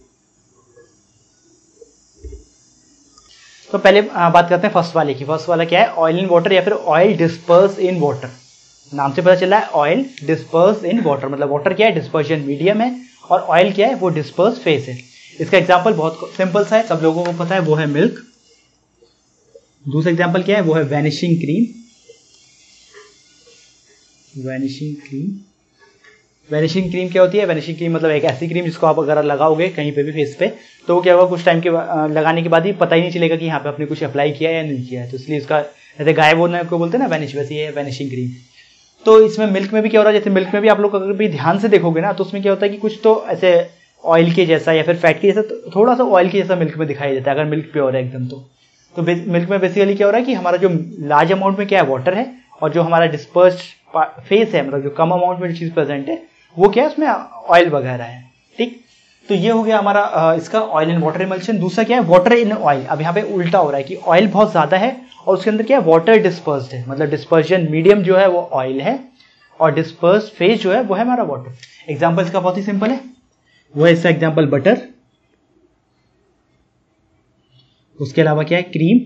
तो पहले बात करते हैं फर्स्ट वाले की। फर्स्ट वाला क्या है, ऑयल इन वाटर या फिर ऑयल डिस्पर्स इन वाटर। नाम से पता चला है ऑयल डिस्पर्स इन वाटर, मतलब वाटर क्या है, डिस्पर्शन मीडियम है, और ऑयल क्या है, वो डिस्पर्स फेस है। इसका एग्जांपल बहुत सिंपल सा है, सब लोगों को पता है, वो है मिल्क। दूसरा एग्जांपल क्या है, वो है vanishing cream. Vanishing cream vanishing cream क्या होती है, वैनिशिंग क्रीम मतलब एक ऐसी क्रीम जिसको आप अगर लगाओगे कहीं पे भी फेस पे, तो वो क्या होगा, कुछ टाइम के लगाने के बाद ही पता ही नहीं चलेगा कि यहाँ पे आपने कुछ अप्लाई किया है या नहीं किया है। तो इसलिए इसका जैसे गायब होने को बोलते हैं ना वैनिश, वैसे ये वैनिशिंग क्रीम। तो इसमें मिल्क में भी क्या हो रहा है, जैसे मिल्क में भी आप लोग अगर भी ध्यान से देखोगे ना, तो उसमें क्या होता है कि कुछ तो ऐसे ऑयल के जैसा या फिर फैट के जैसा, थोड़ा सा ऑयल के जैसा मिल्क में दिखाई देता है अगर मिल्क प्योर है एकदम। तो तो मिल्क में बेसिकली क्या हो रहा है कि हमारा जो लार्ज अमाउंट में क्या है, वाटर है, और जो हमारा डिस्पर्स्ड फेस है, मतलब जो कम अमाउंट में चीज प्रेजेंट है, वो क्या है, उसमें ऑयल वगैरह है। ठीक, तो ये हो गया हमारा आ, इसका ऑयल इन वाटर इमल्शन। दूसरा क्या है, वाटर इन ऑयल। अब यहाँ पे उल्टा हो रहा है कि ऑयल बहुत ज्यादा है और उसके अंदर क्या है, वाटर डिस्पर्स्ड है, मतलब डिस्पर्शन मीडियम जो है वो ऑयल है और डिस्पर्स्ड फेज जो है वो है हमारा वाटर। एग्जाम्पल इसका बहुत ही सिंपल है, वो है इसका एग्जाम्पल बटर। उसके अलावा क्या है, क्रीम।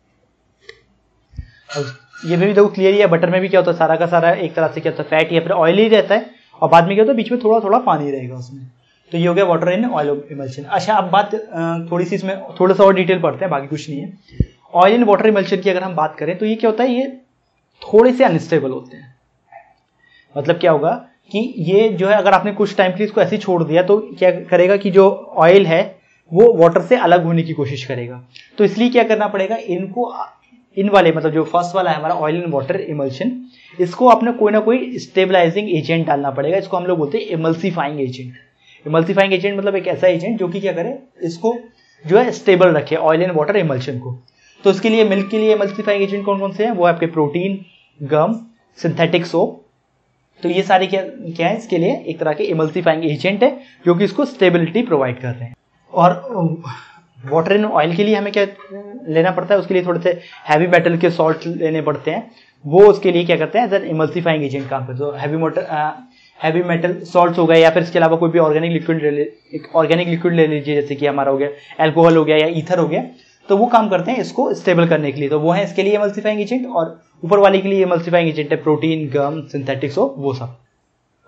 ये भी देखो क्लियर ही है, बटर में भी क्या होता है, सारा का सारा एक तरह से क्या होता है, फैट या फिर ऑयल ही रहता है, और बाद में क्या होता है, बीच में थोड़ा थोड़ा पानी रहेगा उसमें। तो ये हो गया वाटर इन ऑयल इमल्शन। अच्छा, अब बात थोड़ी सी इसमें थोड़ा सा और डिटेल पढ़ते हैं, बाकी कुछ नहीं है। ऑयल इन वाटर इमल्शन की अगर हम बात करें तो ये क्या होता है, ये थोड़े से अनस्टेबल होते हैं। मतलब क्या होगा कि ये जो है, अगर आपने कुछ टाइम के लिए इसको ऐसे ही छोड़ दिया तो क्या करेगा कि जो ऑयल है वो वाटर से अलग होने की कोशिश करेगा। तो इसलिए क्या करना पड़ेगा, इनको इन वाले मतलब जो फर्स्ट वाला है हमारा ऑयल इन वाटर इमल्शन, इसको अपने कोई ना कोई स्टेबलाइजिंग एजेंट डालना पड़ेगा। इसको हम लोग बोलते हैं इमल्सिफाइंग एजेंट। इमल्सिफाइंग एजेंट मतलब एक ऐसा एजेंट जो कि क्या करे, इसको जो है स्टेबल रखे ऑयल इन वाटर इमल्शन को। तो इसके लिए मिल्क के लिए इमल्सिफाइंग एजेंट कौन कौन से हैं, वो आपके प्रोटीन, गम, सिंथेटिक सोप। तो ये सारे क्या क्या है, इसके लिए एक तरह के इमल्सिफाइंग एजेंट है जो कि इसको स्टेबिलिटी प्रोवाइड कर रहे हैं। और वाटर इन ऑयल के लिए हमें क्या लेना पड़ता है, उसके लिए थोड़े से हैवी मेटल के सॉल्ट लेने पड़ते हैं। वो उसके लिए क्या करते हैं, एज एन इमल्सिफाइंग एजेंट काम करते हैं। तो heavy motor heavy metal salts हो गए, या फिर इसके अलावा कोई भी ऑर्गेनिक लिक्विड ले ऑर्गेनिक लिक्विड ले लीजिए, जैसे कि हमारा हो गया एल्कोहल हो गया या ईथर हो गया, तो वो काम करते हैं इसको स्टेबल करने के लिए। तो वो है इसके लिए इमल्सिफाइंग एजेंट, और ऊपर वाले के लिए इमल्सिफाइंग एजेंट है प्रोटीन, गम, सिंथेटिक सोप, वो सब।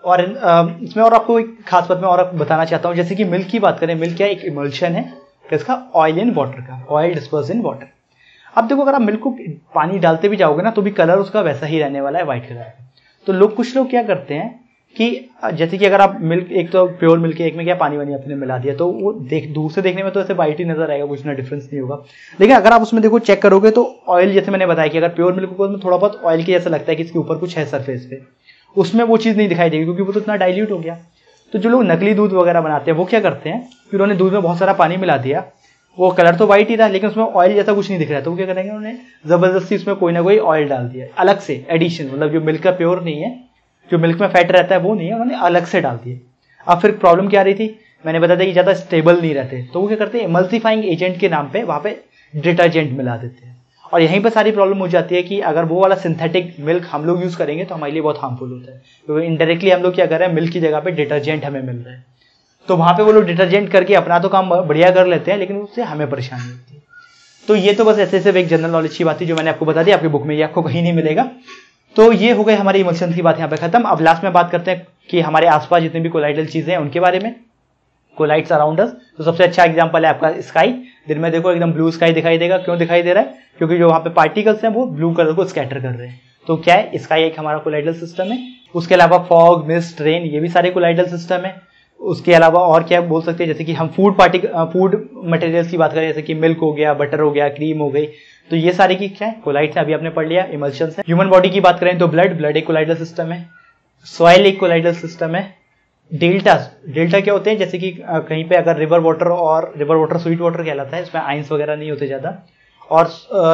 और इसमें और आपको एक खास बात मैं और आपको बताना चाहता हूँ, जैसे कि मिल्क की बात करें, मिल्क क्या एक इमल्शन है किसका, ऑयल इन वाटर का, ऑयल डिस्पर्स इन वाटर। अब देखो अगर आप मिल्क को पानी डालते भी जाओगे ना तो भी कलर उसका वैसा ही रहने वाला है, व्हाइट कलर का। तो लोग कुछ लोग क्या करते हैं कि जैसे कि अगर आप मिल्क, एक तो प्योर मिल्क है, एक में क्या पानी वानी आपने मिला दिया, तो वो देख दूर से देखने में तो ऐसे व्हाइट ही नजर आएगा, कुछ ना डिफरेंस नहीं होगा। लेकिन अगर आप उसमें देखो चेक करोगे तो ऑयल, जैसे मैंने बताया कि अगर प्योर मिल्क को उसमें थोड़ा बहुत ऑयल की जैसा लगता है कि इसके ऊपर कुछ है सरफेस पे, उसमें वो चीज़ नहीं दिखाई देगी क्योंकि वो तो इतना डाइल्यूट हो गया। तो जो लोग नकली दूध वगैरह बनाते हैं वो क्या करते हैं कि उन्होंने दूध में बहुत सारा पानी मिला दिया, वो कलर तो व्हाइट ही था लेकिन उसमें ऑयल जैसा कुछ नहीं दिख रहा, तो वो क्या करेंगे, उन्होंने जबरदस्ती उसमें कोई ना कोई ऑयल डाल दिया अलग से, एडिशन, मतलब जो मिल्क का प्योर नहीं है, जो मिल्क में फैट रहता है वो नहीं है, उन्होंने अलग से डाल दिया। अब फिर प्रॉब्लम क्या आ रही थी, मैंने बताया था कि ज़्यादा स्टेबल नहीं रहते, तो वो क्या करते हैं, इमल्सिफाइंग एजेंट के नाम पे वहाँ पे डिटर्जेंट मिला देते हैं। और यहीं पर सारी प्रॉब्लम हो जाती है कि अगर वो वाला सिंथेटिक मिल्क हम लोग यूज़ करेंगे तो हमारे लिए बहुत हार्मफुल होता है, क्योंकि इनडायरेक्टली हम लोग क्या कर रहे हैं, मिल्क की जगह पे डिटर्जेंट हमें मिल रहा है। तो वहाँ पे वो लोग डिटर्जेंट करके अपना तो काम बढ़िया कर लेते हैं, लेकिन उससे हमें परेशानी होती है। तो ये तो बस ऐसे सिर्फ एक जनरल नॉलेज की बात थी जो मैंने आपको बता दी, आपकी बुक में ये आपको कहीं नहीं मिलेगा। तो ये हो गई हमारी इमल्शन की बात यहाँ पे खत्म। अब लास्ट में बात करते हैं कि हमारे आसपास जितनी भी कोलाइडल चीजें हैं उनके बारे में, कोलाइड्स अराउंड अस। तो सबसे अच्छा एग्जांपल है आपका स्काई। दिन में देखो एकदम ब्लू स्काई दिखाई देगा, क्यों दिखाई दे रहा है, क्योंकि जो वहाँ पे पार्टिकल्स हैं वो ब्लू कलर को स्कैटर कर रहे हैं। तो क्या है, स्काई एक हमारा कोलाइडल सिस्टम है। उसके अलावा फॉग, मिस्ट, रेन, ये भी सारे कोलाइडल सिस्टम है। उसके अलावा और क्या बोल सकते हैं, जैसे कि हम फूड पार्टिक फूड मटेरियल्स की बात करें, जैसे कि मिल्क हो गया, बटर हो गया, क्रीम हो गई, तो ये सारे की क्या है, कोलाइड्स हैं। अभी आपने पढ़ लिया, इमल्शंस है। ह्यूमन बॉडी की बात करें तो ब्लड ब्लड एक कोलाइडल सिस्टम है। सॉइल एक कोलाइडल सिस्टम है। डेल्टा डेल्टा क्या होते हैं, जैसे कि कहीं पे अगर रिवर वाटर, और रिवर वाटर स्वीट वाटर कहलाता है, इसमें आइंस वगैरह नहीं होते ज़्यादा। और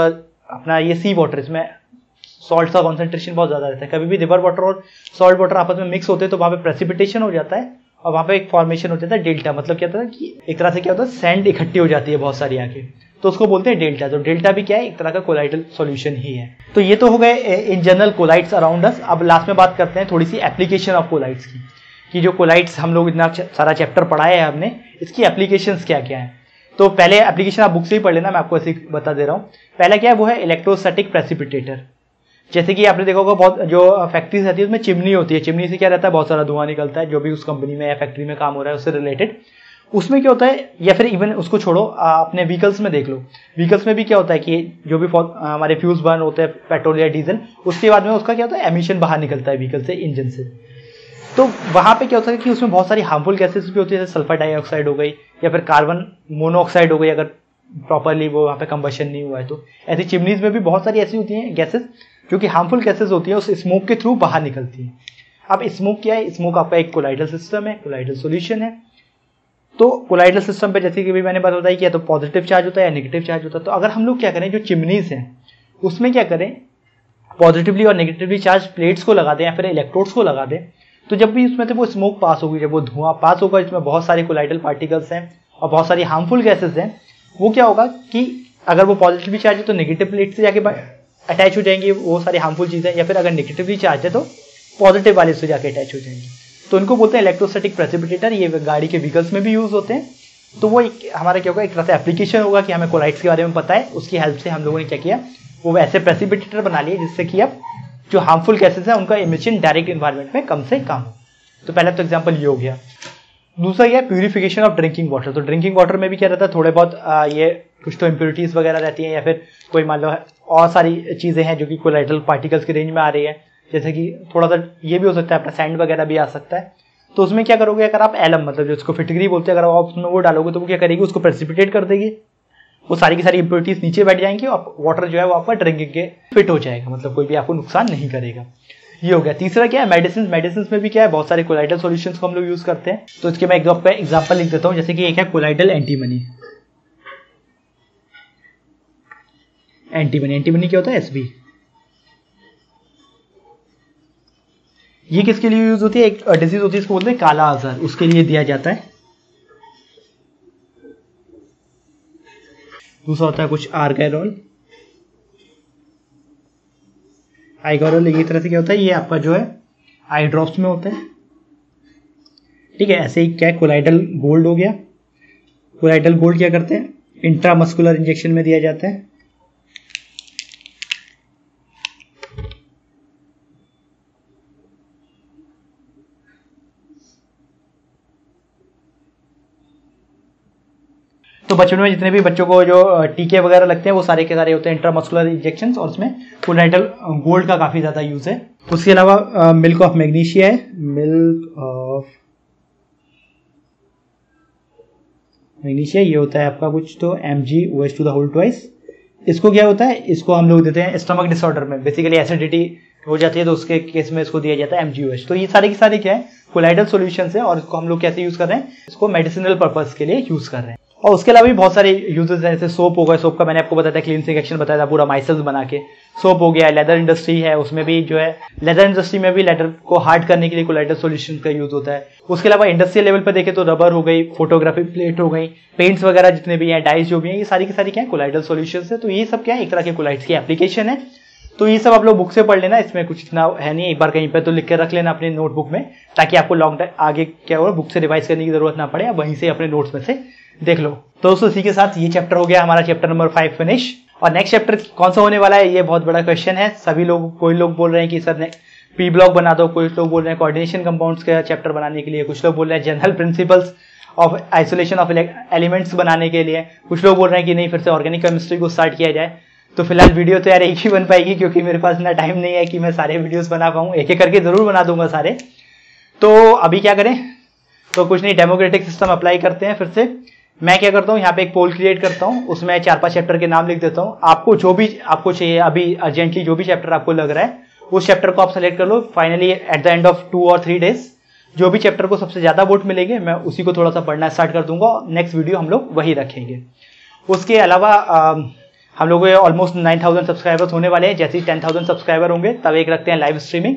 अपना ये सी वाटर, इसमें सॉल्ट का कॉन्सेंट्रेशन बहुत ज़्यादा रहता है। कभी भी रिवर वाटर और सॉल्ट वाटर आपस में मिक्स होते हैं तो वहाँ पे प्रेसिपिटेशन हो जाता है और वहाँ पे एक फॉर्मेशन हो जाता है डेल्टा। मतलब क्या होता है कि एक तरह से क्या होता है, सैंड इकट्ठी हो जाती है बहुत सारी आके, तो उसको बोलते हैं डेल्टा। तो डेल्टा भी क्या है, एक तरह का कोलाइडल सॉल्यूशन ही है। तो ये तो हो गए in general colloids around us. अब लास्ट में बात करते हैं थोड़ी सी एप्लीकेशन ऑफ कोलाइड्स की, कि जो कोलाइड्स हम लोग इतना सारा चैप्टर पढ़ाया है हमने, इसकी एप्लीकेशंस क्या क्या है। तो पहले एप्लीकेशन आप बुक से ही पढ़ लेना, मैं आपको ऐसे बता दे रहा हूँ। पहला क्या है, वो है इलेक्ट्रोस्टैटिक प्रेसिपिटेटर। जैसे कि आपने देखा होगा बहुत जो फैक्ट्रीज रहती है उसमें चिमनी होती है, चिमनी से क्या रहता है, बहुत सारा धुआं निकलता है, जो भी उस कंपनी में या फैक्ट्री में काम हो रहा है उससे रिलेटेड। उसमें क्या होता है, या फिर इवन उसको छोड़ो, अपने व्हीकल्स में देख लो, व्हीकल्स में भी क्या होता है कि जो भी हमारे फ्यूज बर्न होते हैं, पेट्रोल या डीजल, उसके बाद में उसका क्या होता है, एमिशन बाहर निकलता है व्हीकल से, इंजन से। तो वहाँ पे क्या होता है कि उसमें बहुत सारी हार्मफुल गैसेस भी होती है, जैसे सल्फर डाइऑक्साइड हो गई या फिर कार्बन मोनोऑक्साइड हो गई, अगर प्रॉपरली वो वहाँ पे कंबशन नहीं हुआ है तो। ऐसी चिमनीज में भी बहुत सारी ऐसी होती हैं गैसेस जो कि हार्मफुल गैसेस होती है, उस स्मोक के थ्रू बाहर निकलती है। अब स्मोक क्या है, स्मोक आपका एक कोलाइडल सिस्टम है, कोलाइडल सॉल्यूशन है। तो कोलाइडल सिस्टम पे जैसे कि भी मैंने बात बताई कि या तो पॉजिटिव चार्ज होता है या नेगेटिव चार्ज होता है। तो अगर हम लोग क्या करें, जो चिमनीज हैं उसमें क्या करें, पॉजिटिवली और नेगेटिवली चार्ज प्लेट्स को लगा दें या फिर इलेक्ट्रोड्स को लगा दें, तो जब भी उसमें से वो स्मोक पास होगी, जब वो धुआं पास होगा, इसमें बहुत सारे कोलाइडल पार्टिकल्स हैं और बहुत सारी हार्मफुल गैसेस हैं, वो क्या होगा कि अगर वो पॉजिटिवली चार्ज है तो नेगेटिव प्लेट से जाके अटैच हो जाएंगी वो सारी हार्मफुल चीजें, या फिर अगर नेगेटिवली चार्ज है तो पॉजिटिव वाले से जाके अटैच हो जाएंगी। तो इनको बोलते हैं इलेक्ट्रोस्टैटिक प्रेसिपिटेटर। ये गाड़ी के व्हीकल्स में भी यूज होते हैं। तो वो एक हमारा क्या होगा, एक तरह से एप्लीकेशन होगा कि हमें कोलाइड्स के बारे में पता है, उसकी हेल्प से हम लोगों ने क्या किया, वो ऐसे प्रेसिपिटेटर बना लिए जिससे कि अब जो हार्मफुल गैसेस है उनका इमिशन डायरेक्ट इन्वायरमेंट में कम से कम। तो पहला तो एग्जाम्पल ये हो गया। दूसरा क्या है, प्यूरिफिकेशन ऑफ ड्रिंकिंग वाटर। तो ड्रिंकिंग वाटर में भी क्या रहता है, थोड़े बहुत आ, ये कुछ तो इम्प्योरिटीज वगैरह रहती हैं, या फिर कोई मान लो और सारी चीजें हैं जो कि कोलाइडल पार्टिकल्स की रेंज में आ रही है। जैसे कि थोड़ा सा ये भी हो सकता है, अपना सैंड वगैरह भी आ सकता है। तो उसमें क्या करोगे, अगर आप एलम, मतलब जो उसको फिटकरी बोलते हैं, अगर आप उसमें वो डालोगे तो वो क्या करेगी, उसको प्रेसिपिटेट कर देगी, वो सारी की सारी इम्प्योरिटीज नीचे बैठ जाएंगी और वाटर जो है वो आपका ड्रिंकिंग के फिट हो जाएगा, मतलब कोई भी आपको नुकसान नहीं करेगा। ये हो गया। तीसरा क्या है, मेडिसिन। मेडिसिन में भी क्या है, बहुत सारे कोलाइडल सॉल्यूशंस को हम लोग यूज करते हैं। तो इसके मैं एक एग्जांपल लिख देता हूँ। जैसे कि एक है कोलाइडल एंटीमनी। एंटीमनी एंटीमनी क्या होता है, एसबी। ये किसके लिए यूज होती है, एक डिजीज होती है इसको बोलते हैं काला आजार, उसके लिए दिया जाता है। दूसरा होता है कुछ आर्गेरोल। आइगोरोल एक तरह से क्या होता है, ये आपका जो है आई ड्रॉप्स में होता है, ठीक है। ऐसे ही क्या है, कोलाइडल गोल्ड हो गया। कोलाइडल गोल्ड क्या करते हैं, इंट्रामस्कुलर इंजेक्शन में दिया जाता है। तो बचपन में जितने भी बच्चों को जो टीके वगैरह लगते हैं वो सारे के सारे होते हैं इंट्रामस्कुलर इंजेक्शन, और उसमें कोलाइडल गोल्ड का काफी ज्यादा यूज है। उसके अलावा मिल्क ऑफ मैग्नीशिया है, मिल्क ऑफ मैग्नीशिया, ये होता है आपका कुछ तो M G O H two the whole twice. इसको क्या होता है, इसको हम लोग देते हैं स्टमक डिसऑर्डर में, बेसिकली एसिडिटी हो जाती है तो उसके केस में इसको दिया जाता है एम जी ओ एच। तो ये सारे के सारे क्या है, कोलाइडल सॉल्यूशन है, और इसको हम लोग कैसे यूज कर रहे हैं, इसको मेडिसिनल पर्पज के लिए यूज कर रहे हैं। और उसके अलावा भी बहुत सारे यूजेस हैं, जैसे सोप हो गया, सोप का मैंने आपको बताया था क्लींजिंग एक्शन बताया था पूरा माइसेल्स बना के। सोप हो गया, लेदर इंडस्ट्री है, उसमें भी जो है लेदर इंडस्ट्री में भी लेदर को हार्ड करने के लिए कोलाइडल सॉल्यूशन का यूज होता है। उसके अलावा इंडस्ट्रियल लेवल पर देखें तो रबर हो गई, फोटोग्राफी प्लेट हो गई, पेंट्स वगैरह जितने भी हैं, डाइस जो भी हैं, ये सारी की सारी क्या है, कोलाइडल सॉल्यूशन है। तो ये सब क्या है, एक तरह के कोलाइड्स की एप्लीकेशन है। तो ये सब आप लोग बुक से पढ़ लेना, इसमें कुछ इतना है नहीं, एक बार कहीं पे तो लिख के रख लेना अपने नोटबुक में, ताकि आपको लॉन्ग टाइम आगे क्या होगा बुक से रिवाइज करने की जरूरत ना पड़े, आप वहीं से अपने नोट्स में से देख लो। तो दोस्तों इसी के साथ ये चैप्टर हो गया हमारा, चैप्टर नंबर फाइव फिनिश। और नेक्स्ट चैप्टर कौन सा होने वाला है, ये बहुत बड़ा क्वेश्चन है। सभी लोग, कोई लोग बोल रहे हैं कि सर पी ब्लॉक बना दो, कुछ लोग बोल रहे हैं कोऑर्डिनेशन कंपाउंड्स का चैप्टर बनाने के लिए, कुछ लोग बोल रहे हैं general principles of isolation of elements बनाने के लिए, कुछ लोग बोल रहे हैं कि नहीं फिर से ऑर्गेनिक केमिस्ट्री को स्टार्ट किया जाए। तो फिलहाल वीडियो तो यार एक ही बन पाएगी, क्योंकि मेरे पास इतना टाइम नहीं है कि मैं सारे वीडियोस बना पाऊँ, एक एक करके जरूर बना दूंगा सारे। तो अभी क्या करें, तो कुछ नहीं, डेमोक्रेटिक सिस्टम अप्लाई करते हैं फिर से। मैं क्या करता हूँ, यहाँ पे एक पोल क्रिएट करता हूँ, उसमें चार पांच चैप्टर के नाम लिख देता हूँ। आपको जो भी आपको चाहिए अभी अर्जेंटली, जो भी चैप्टर आपको लग रहा है उस चैप्टर को आप सेलेक्ट कर लो। Finally at the end of two और थ्री डेज जो भी चैप्टर को सबसे ज्यादा वोट मिलेंगे, मैं उसी को थोड़ा सा पढ़ना स्टार्ट कर दूंगा। नेक्स्ट वीडियो हम लोग वही रखेंगे। उसके अलावा हम लोग ऑलमोस्ट नाइन थाउजेंड सब्सक्राइबर्स होने वाले हैं। जैसे ही टेन थाउजेंड सब्सक्राइबर होंगे तब एक रखते हैं लाइव स्ट्रीमिंग,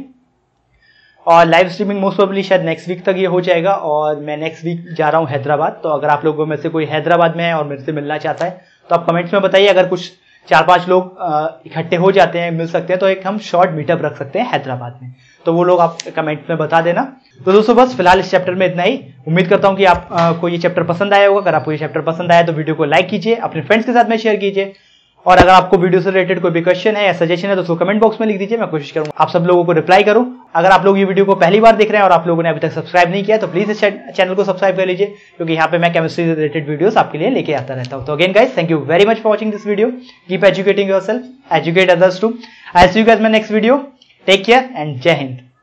और लाइव स्ट्रीमिंग मोस्ट प्रोबेबली शायद नेक्स्ट वीक तक ये हो जाएगा। और मैं नेक्स्ट वीक जा रहा हूँ हैदराबाद, तो अगर आप लोगों में से कोई हैदराबाद में है और मेरे से मिलना चाहता है तो आप कमेंट्स में बताइए। अगर कुछ चार पांच लोग इकट्ठे हो जाते हैं, मिल सकते हैं, तो एक हम शॉर्ट मीटअप रख सकते हैं हैदराबाद में, तो वो लोग आप कमेंट में बता देना। तो दोस्तों बस फिलहाल इस चैप्टर में इतना ही। उम्मीद करता हूँ कि आपको ये चैप्टर पसंद आया होगा। अगर आपको ये चैप्टर पसंद आया तो वीडियो को लाइक कीजिए, अपने फ्रेंड्स के साथ में शेयर कीजिए, और अगर आपको वीडियो से रिलेटेड कोई भी क्वेश्चन है या सजेशन है तो उसको कमेंट बॉक्स में लिख दीजिए, मैं कोशिश करूंगा आप सब लोगों को रिप्लाई करूं। अगर आप लोग ये वीडियो को पहली बार देख रहे हैं और आप लोगों ने अभी तक सब्सक्राइब नहीं किया तो प्लीज इस चैनल को सब्सक्राइब कर लीजिए, क्योंकि यहाँ पे मैं केमिस्ट्री से रिलेटेड वीडियोस आपके लिए लेके आता रहता हूं। तो again guys, thank you very much for watching this video. Keep educating yourself, educate others too. I see you guys my next video. Take care and Jai Hind.